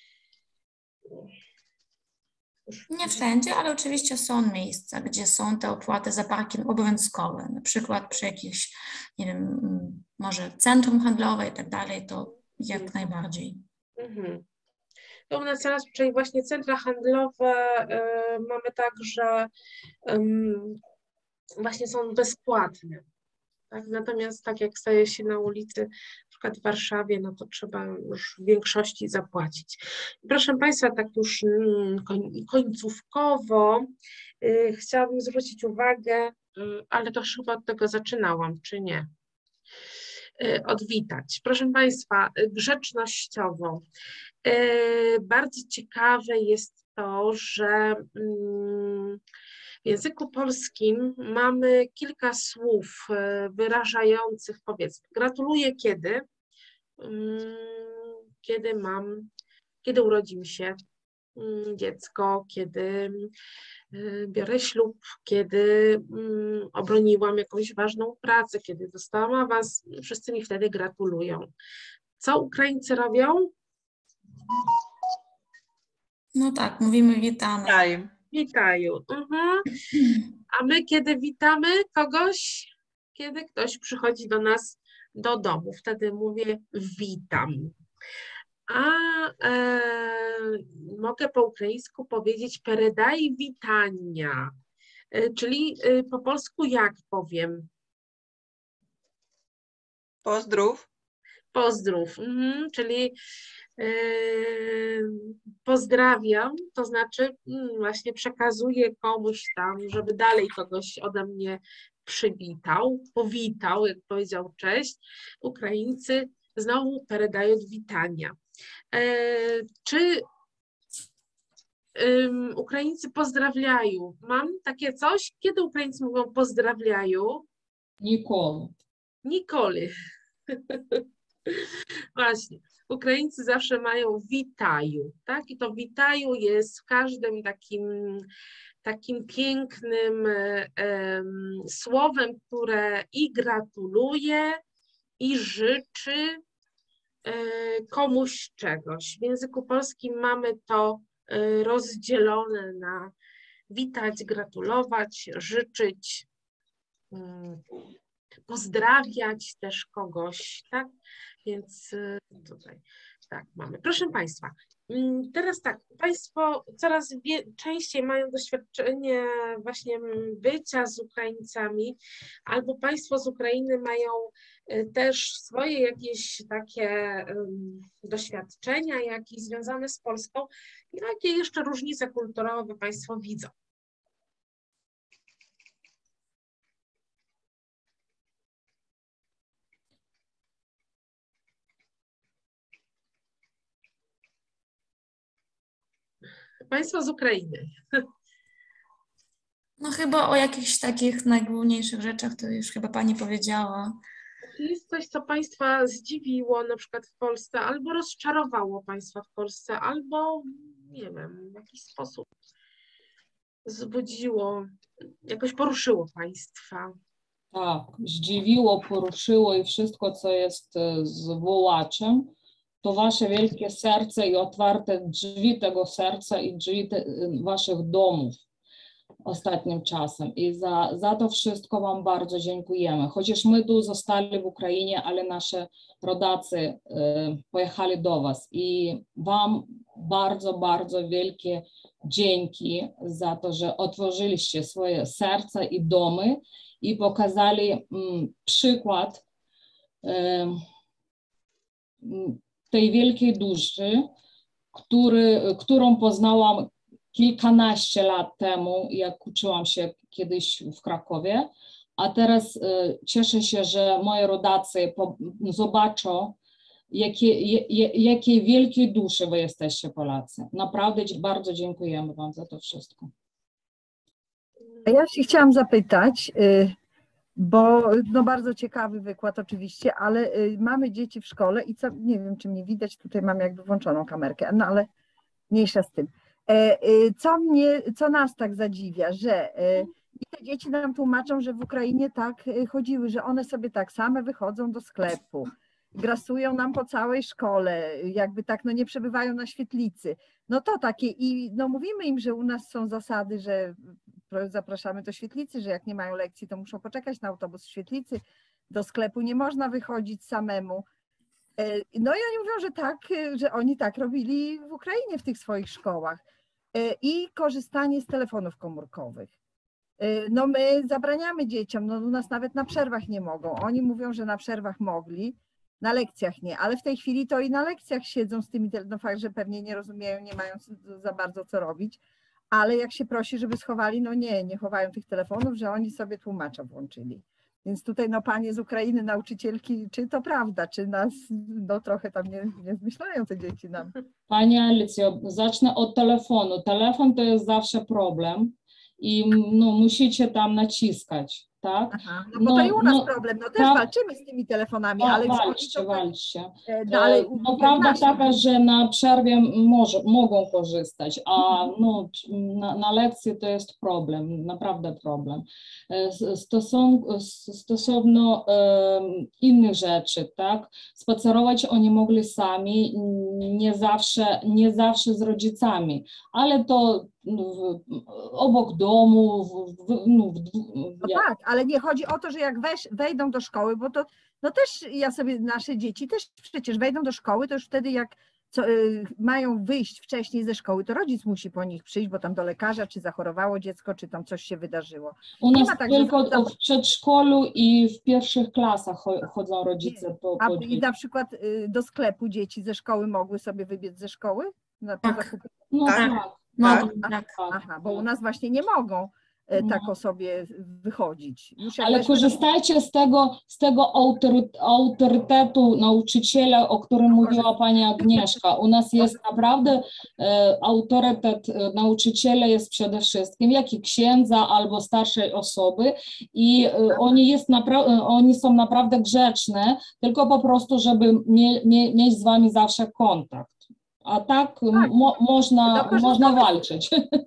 Nie wszędzie, ale oczywiście są miejsca, gdzie są te opłaty za parking obowiązkowe. Na przykład przy jakimś, nie wiem, może centrum handlowe i tak dalej, to jak mhm. najbardziej. Mhm. To u nas teraz, czyli właśnie centra handlowe y, mamy tak, że y, właśnie są bezpłatne. Tak? Natomiast tak jak staje się na ulicy, na przykład w Warszawie, no to trzeba już w większości zapłacić. Proszę Państwa, tak już koń, końcówkowo y, chciałabym zwrócić uwagę, y, ale to chyba od tego zaczynałam, czy nie? Y, odwitać. Proszę Państwa, grzecznościowo. Y, bardzo ciekawe jest to, że y, w języku polskim mamy kilka słów wyrażających, powiedzmy, gratuluję kiedy, kiedy mam, kiedy urodzi mi się dziecko, kiedy biorę ślub, kiedy obroniłam jakąś ważną pracę, kiedy dostałam awans, wszyscy mi wtedy gratulują. Co Ukraińcy robią? No tak, mówimy witamy. Witają. Witają. Mhm. A my kiedy witamy kogoś, kiedy ktoś przychodzi do nas do domu, wtedy mówię witam. A e, mogę po ukraińsku powiedzieć peredaj witania, e, czyli e, po polsku jak powiem? Pozdrów. Pozdrów, mhm, czyli e, pozdrawiam, to znaczy mm, właśnie przekazuję komuś tam, żeby dalej kogoś ode mnie przywitał, powitał, jak powiedział cześć. Ukraińcy znowu peredają witania. E, czy um, Ukraińcy pozdrawiają? Mam takie coś? Kiedy Ukraińcy mówią pozdrawiają? Nikoли. Nikoli. Właśnie. Ukraińcy zawsze mają witają, tak? I to witają jest w każdym takim, takim pięknym um, słowem, które i gratuluje, i życzy komuś czegoś. W języku polskim mamy to rozdzielone na witać, gratulować, życzyć, pozdrawiać też kogoś, tak? Więc tutaj tak mamy. Proszę Państwa, teraz tak, Państwo coraz częściej mają doświadczenie właśnie bycia z Ukraińcami, albo Państwo z Ukrainy mają też swoje jakieś takie um, doświadczenia, jakieś związane z Polską. Jakie jeszcze różnice kulturowe Państwo widzą? Państwo z Ukrainy. No chyba o jakichś takich najgłówniejszych rzeczach to już chyba Pani powiedziała. Czy jest coś, co Państwa zdziwiło na przykład w Polsce, albo rozczarowało Państwa w Polsce, albo nie wiem, w jakiś sposób wzbudziło, jakoś poruszyło Państwa? Tak, zdziwiło, poruszyło i wszystko, co jest zwołaczem, to Wasze wielkie serce i otwarte drzwi tego serca i drzwi te, Waszych domów ostatnim czasem. I za, za to wszystko Wam bardzo dziękujemy. Chociaż my tu zostali w Ukrainie, ale nasi rodacy y, pojechali do Was. I Wam bardzo, bardzo wielkie dzięki za to, że otworzyliście swoje serca i domy i pokazali mm, przykład y, tej wielkiej duszy, który, którą poznałam kilkanaście lat temu, jak uczyłam się kiedyś w Krakowie, a teraz y, cieszę się, że moi rodacy po, zobaczą, jakie, je, jakiej wielkiej duszy wy jesteście, Polacy. Naprawdę bardzo dziękujemy Wam za to wszystko. A ja się chciałam zapytać, y, bo no bardzo ciekawy wykład oczywiście, ale y, mamy dzieci w szkole i co, nie wiem, czy mnie widać, tutaj mam jakby włączoną kamerkę, no ale mniejsza z tym. Co mnie, co nas tak zadziwia, że i te dzieci nam tłumaczą, że w Ukrainie tak chodziły, że one sobie tak same wychodzą do sklepu, grasują nam po całej szkole, jakby tak no nie przebywają na świetlicy. No to takie i no mówimy im, że u nas są zasady, że zapraszamy do świetlicy, że jak nie mają lekcji, to muszą poczekać na autobus w świetlicy, do sklepu nie można wychodzić samemu. No i oni mówią, że tak, że oni tak robili w Ukrainie w tych swoich szkołach. I korzystanie z telefonów komórkowych. No my zabraniamy dzieciom, no u nas nawet na przerwach nie mogą. Oni mówią, że na przerwach mogli, na lekcjach nie, ale w tej chwili to i na lekcjach siedzą z tymi, no fakt, że pewnie nie rozumieją, nie mają za bardzo co robić, ale jak się prosi, żeby schowali, no nie, nie chowają tych telefonów, że oni sobie tłumacza włączyli. Więc tutaj no panie z Ukrainy, nauczycielki, czy to prawda, czy nas no trochę tam nie, nie zmyślają te dzieci nam. Pani Alicjo, zacznę od telefonu. Telefon to jest zawsze problem i no, musicie tam naciskać, tak? Aha, no bo no, to i u nas no, problem, no też tak, walczymy z tymi telefonami, tak, ale... walczcie, to, walczcie. No, ale no prawda taka, że na przerwie może, mogą korzystać, a no, na, na lekcji to jest problem, naprawdę problem. Stosun, stosowno um, innych rzeczy, tak? Spacerować oni mogli sami, nie zawsze, nie zawsze z rodzicami, ale to w, obok domu, w, w, no, w, no tak, ale nie chodzi o to, że jak weź, wejdą do szkoły, bo to no też ja sobie, nasze dzieci też przecież wejdą do szkoły, to już wtedy jak co, y, mają wyjść wcześniej ze szkoły, to rodzic musi po nich przyjść, bo tam do lekarza, czy zachorowało dziecko, czy tam coś się wydarzyło. U nas tak, tylko że... w przedszkolu i w pierwszych klasach chodzą rodzice po, po A i na przykład y, do sklepu dzieci ze szkoły mogły sobie wybiec ze szkoły? Na, tak. No tak. tak. Tak. tak. Aha, bo u nas właśnie nie mogą tak o sobie wychodzić. Już ale korzystajcie z tego, z tego autorytetu nauczyciela, o którym mówiła pani Agnieszka. U nas jest naprawdę e, autorytet nauczyciela jest przede wszystkim, jak i księdza albo starszej osoby i e, oni, jest napra- oni są naprawdę grzeczne, tylko po prostu, żeby mie- mie- mieć z wami zawsze kontakt. A tak, tak. Mo- można, no, można walczyć.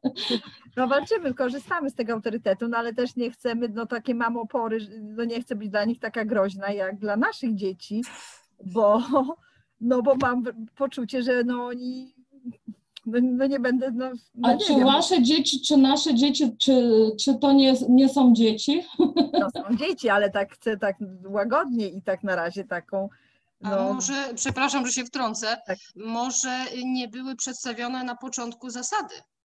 No walczymy, korzystamy z tego autorytetu, no ale też nie chcemy, no takie mam opory, no nie chcę być dla nich taka groźna jak dla naszych dzieci, bo, no bo mam poczucie, że no oni, no, no nie będę, no, no A nie czy wiem. wasze dzieci, czy nasze dzieci, czy, czy to nie, nie są dzieci? No są dzieci, ale tak chcę tak łagodnie i tak na razie taką. No. A może, przepraszam, że się wtrącę, tak. Może nie były przedstawione na początku zasady.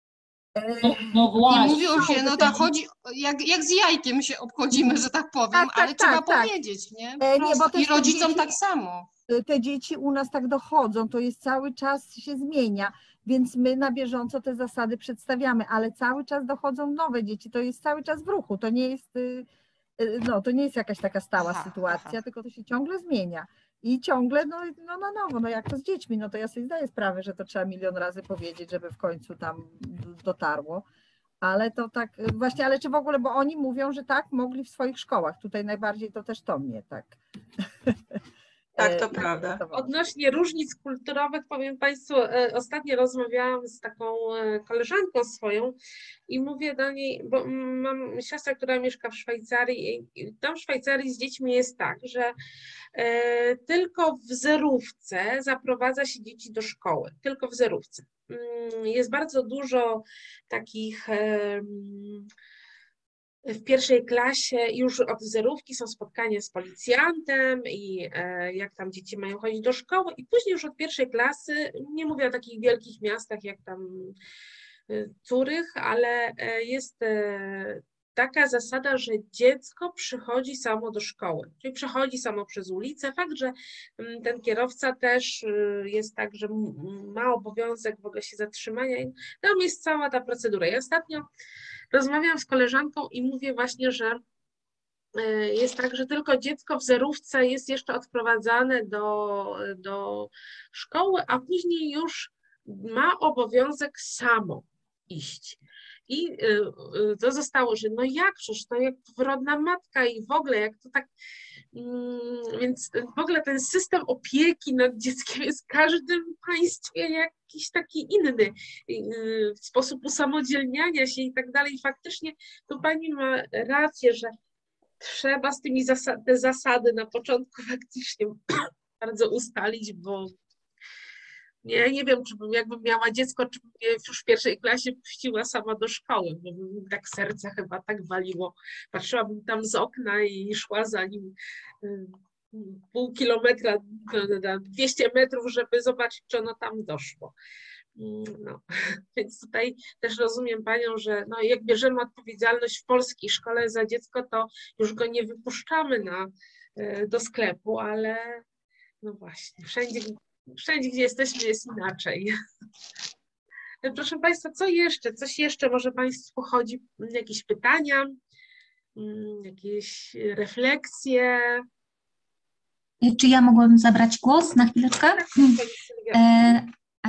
No, no właśnie. I mówiło się, no tak chodzi, jak, jak z jajkiem się obchodzimy, że tak powiem, tak, ale tak, trzeba tak, powiedzieć, nie? nie bo I rodzicom dzieci, tak samo. Te dzieci u nas tak dochodzą, to jest cały czas się zmienia, więc my na bieżąco te zasady przedstawiamy, ale cały czas dochodzą nowe dzieci, to jest cały czas w ruchu, to nie jest, no, to nie jest jakaś taka stała aha, sytuacja, aha. tylko to się ciągle zmienia. I ciągle no, no na nowo, no jak to z dziećmi, no to ja sobie zdaję sprawę, że to trzeba milion razy powiedzieć, żeby w końcu tam dotarło, ale to tak właśnie, ale czy w ogóle, bo oni mówią, że tak mogli w swoich szkołach, tutaj najbardziej to też to mnie tak Tak, to e, prawda. Odnośnie różnic kulturowych powiem Państwu, e, ostatnio rozmawiałam z taką e, koleżanką swoją i mówię do niej, bo mam siostrę, która mieszka w Szwajcarii i tam w Szwajcarii z dziećmi jest tak, że e, tylko w zerówce zaprowadza się dzieci do szkoły, tylko w zerówce. Mm, Jest bardzo dużo takich e, w pierwszej klasie już od zerówki są spotkania z policjantem i e, jak tam dzieci mają chodzić do szkoły i później już od pierwszej klasy, nie mówię o takich wielkich miastach jak tam e, Curych, ale e, jest e, taka zasada, że dziecko przychodzi samo do szkoły, czyli przechodzi samo przez ulicę. Fakt, że mm, ten kierowca też y, jest tak, że m- ma obowiązek w ogóle się zatrzymania i tam jest cała ta procedura. Ja ostatnio rozmawiam z koleżanką i mówię właśnie, że y, jest tak, że tylko dziecko w zerówce jest jeszcze odprowadzane do, do szkoły, a później już ma obowiązek samo iść. I y, y, to zostało, że no jak, przecież to jak rodna matka i w ogóle jak to tak, mm, więc w ogóle ten system opieki nad dzieckiem jest w każdym państwie jakiś taki inny, y, sposób usamodzielniania się i tak dalej. Faktycznie to pani ma rację, że trzeba z tymi zasad, te zasady na początku faktycznie bardzo ustalić, bo ja nie wiem, czy bym, jakbym miała dziecko, czy bym je już w pierwszej klasie puściła sama do szkoły, bo bym tak serce chyba tak waliło. Patrzyłabym tam z okna i szła za nim y, pół kilometra, dwieście metrów, żeby zobaczyć, czy ono tam doszło. No. Więc tutaj też rozumiem panią, że no, jak bierzemy odpowiedzialność w polskiej szkole za dziecko, to już go nie wypuszczamy na, y, do sklepu, ale no właśnie, wszędzie Wszędzie, gdzie jesteśmy, jest inaczej. Proszę Państwa, co jeszcze? Coś jeszcze może Państwu chodzi? Jakieś pytania? Jakieś refleksje? Czy ja mogłabym zabrać głos na chwileczkę? E,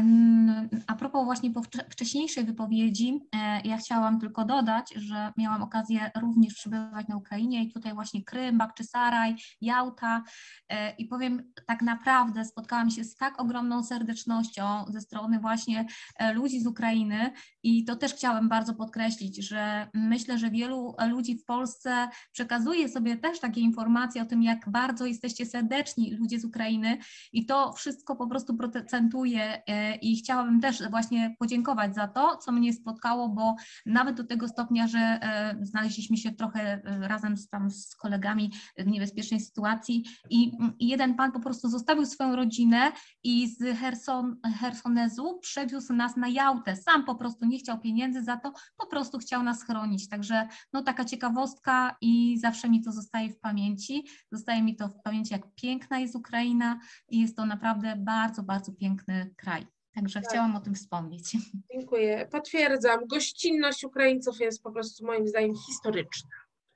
a propos właśnie po wcześniejszej wypowiedzi, ja chciałam tylko dodać, że miałam okazję również przebywać na Ukrainie i tutaj właśnie Krym, Bachczysaraj, Jałta i powiem, tak naprawdę spotkałam się z tak ogromną serdecznością ze strony właśnie ludzi z Ukrainy i to też chciałam bardzo podkreślić, że myślę, że wielu ludzi w Polsce przekazuje sobie też takie informacje o tym, jak bardzo jesteście serdeczni ludzie z Ukrainy i to wszystko po prostu procentuje i chciałabym też właśnie podziękować za to, co mnie spotkało, bo nawet do tego stopnia, że znaleźliśmy się trochę razem z, tam z kolegami w niebezpiecznej sytuacji i, i jeden pan po prostu zostawił swoją rodzinę i z Herson, Hersonezu przewiózł nas na Jałtę. Sam po prostu nie chciał pieniędzy za to, po prostu chciał nas chronić. Także no taka ciekawostka i zawsze mi to zostaje w pamięci. Zostaje mi to w pamięci, jak piękna jest Ukraina i jest to naprawdę bardzo, bardzo piękny kraj. Także tak. Chciałam o tym wspomnieć. Dziękuję. Potwierdzam. Gościnność Ukraińców jest po prostu moim zdaniem historyczna.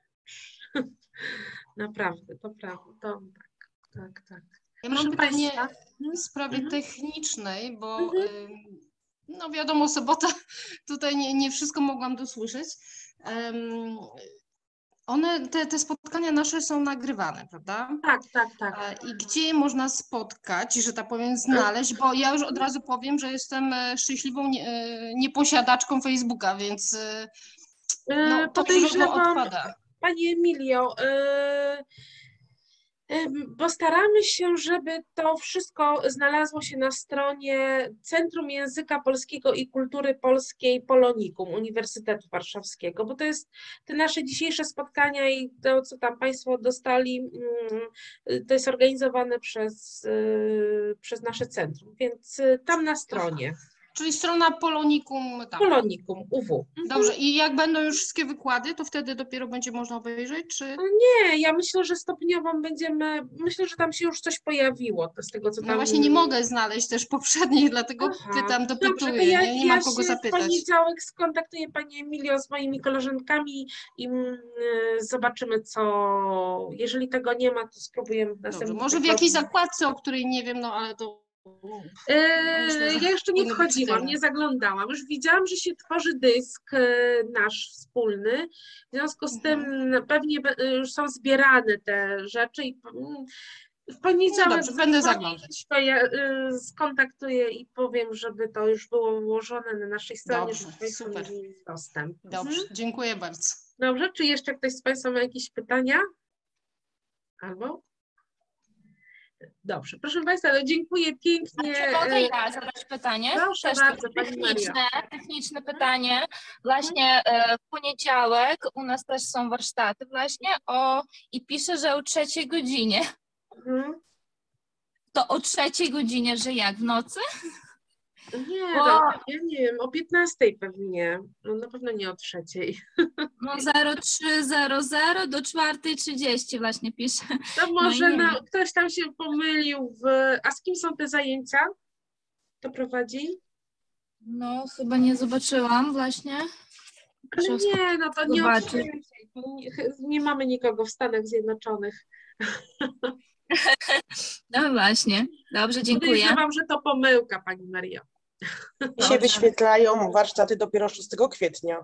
Naprawdę, to prawda. To, tak, tak, tak. Ja mam pytanie w sprawie mhm. technicznej, bo mhm. no wiadomo, sobota, tutaj nie, nie wszystko mogłam dosłyszeć. Um, One, te, te spotkania nasze są nagrywane, prawda? Tak, tak, tak. I gdzie można spotkać, że tak powiem, znaleźć, bo ja już od razu powiem, że jestem szczęśliwą nie, nieposiadaczką Facebooka, więc no, to podejrzewam, odpada. Pani Emilio, yy, bo staramy się, żeby to wszystko znalazło się na stronie Centrum Języka Polskiego i Kultury Polskiej Polonikum Uniwersytetu Warszawskiego, bo to jest te nasze dzisiejsze spotkania i to, co tam Państwo dostali, to jest organizowane przez, przez nasze centrum, więc tam na stronie. Czyli strona Polonikum. Tam. Polonikum, U W. Dobrze, i jak będą już wszystkie wykłady, to wtedy dopiero będzie można obejrzeć, czy? Nie, ja myślę, że stopniowo będziemy, myślę, że tam się już coś pojawiło, to z tego, co tam... No właśnie nie mogę znaleźć też poprzednich, dlatego Aha. pytam, dopytuję, Dobrze, ja, nie, nie ja mam kogo zapytać. W poniedziałek skontaktuję Pani Emilio z moimi koleżankami i y, zobaczymy, co, jeżeli tego nie ma, to spróbujemy w następnym... Może w jakiejś zakładce, o której nie wiem, no ale to... Myślę, ja jeszcze nie wchodziłam, nie zaglądałam. Już widziałam, że się tworzy dysk nasz wspólny. W związku z tym pewnie już są zbierane te rzeczy i W poniedziałek No dobrze, będę zaglądać. to ja y, skontaktuję i powiem, żeby to już było ułożone na naszej stronie, Dobrze, żeby Państwo super. mieli dostęp. Dobrze, Mhm. dziękuję bardzo. Dobrze, czy jeszcze ktoś z Państwa ma jakieś pytania? Albo? Dobrze, proszę Państwa, no dziękuję pięknie. Czy mogę ja zadać pytanie? Proszę Też bardzo, Pani techniczne, Maria. techniczne pytanie. Właśnie e, w poniedziałek u nas też są warsztaty właśnie o i pisze, że o trzeciej godzinie. Mhm. To o trzeciej godzinie, że jak w nocy? Nie, Bo- no, ja nie wiem, o piętnastej pewnie. No na pewno nie o trzeciej. No zero trzy zero zero do czwartej trzydzieści właśnie pisze. To No może nie na, wiem. ktoś tam się pomylił w... A z kim są te zajęcia? Kto prowadzi? No chyba nie zobaczyłam właśnie. Ale Muszę nie, no to nie o zobaczyć. trzeciej. Nie, nie mamy nikogo w Stanach Zjednoczonych. No właśnie. Dobrze, dziękuję. Podejrzewam, że to pomyłka, Pani Maria. I się wyświetlają warsztaty dopiero szóstego kwietnia.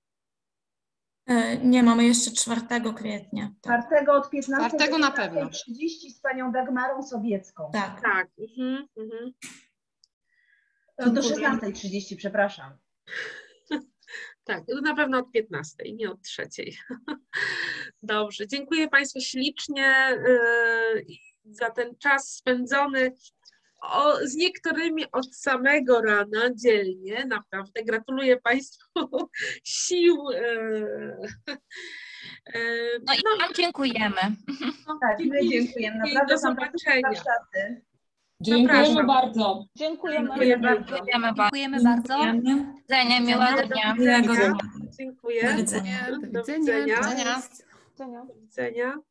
E, Nie, mamy jeszcze czwartego kwietnia. czwartego od piętnastej Czwartego do na pewno. trzydzieści z panią Dagmarą Sowiecką. Tak. Tak. Mhm, mhm. To do szesnastej trzydzieści, przepraszam. Tak, to na pewno od piętnastej, nie od trzeciej. Dobrze, dziękuję Państwu ślicznie yy, za ten czas spędzony o, z niektórymi od samego rana dzielnie. Naprawdę gratuluję Państwu sił. Yy, yy, No i Wam dziękujemy. Tak, my dziękujemy. I Naprawdę do są bardzo zobaczenia. warsztaty. Dziękujemy Zapraszam. bardzo. Dziękujemy. Dziękuję bardzo. Dziękujemy bardzo. Dziękujemy bardzo. Do widzenia, miłego dnia. Miłego dnia. Dziękuję. Do widzenia. Do widzenia. Do widzenia. Do widzenia. Do widzenia.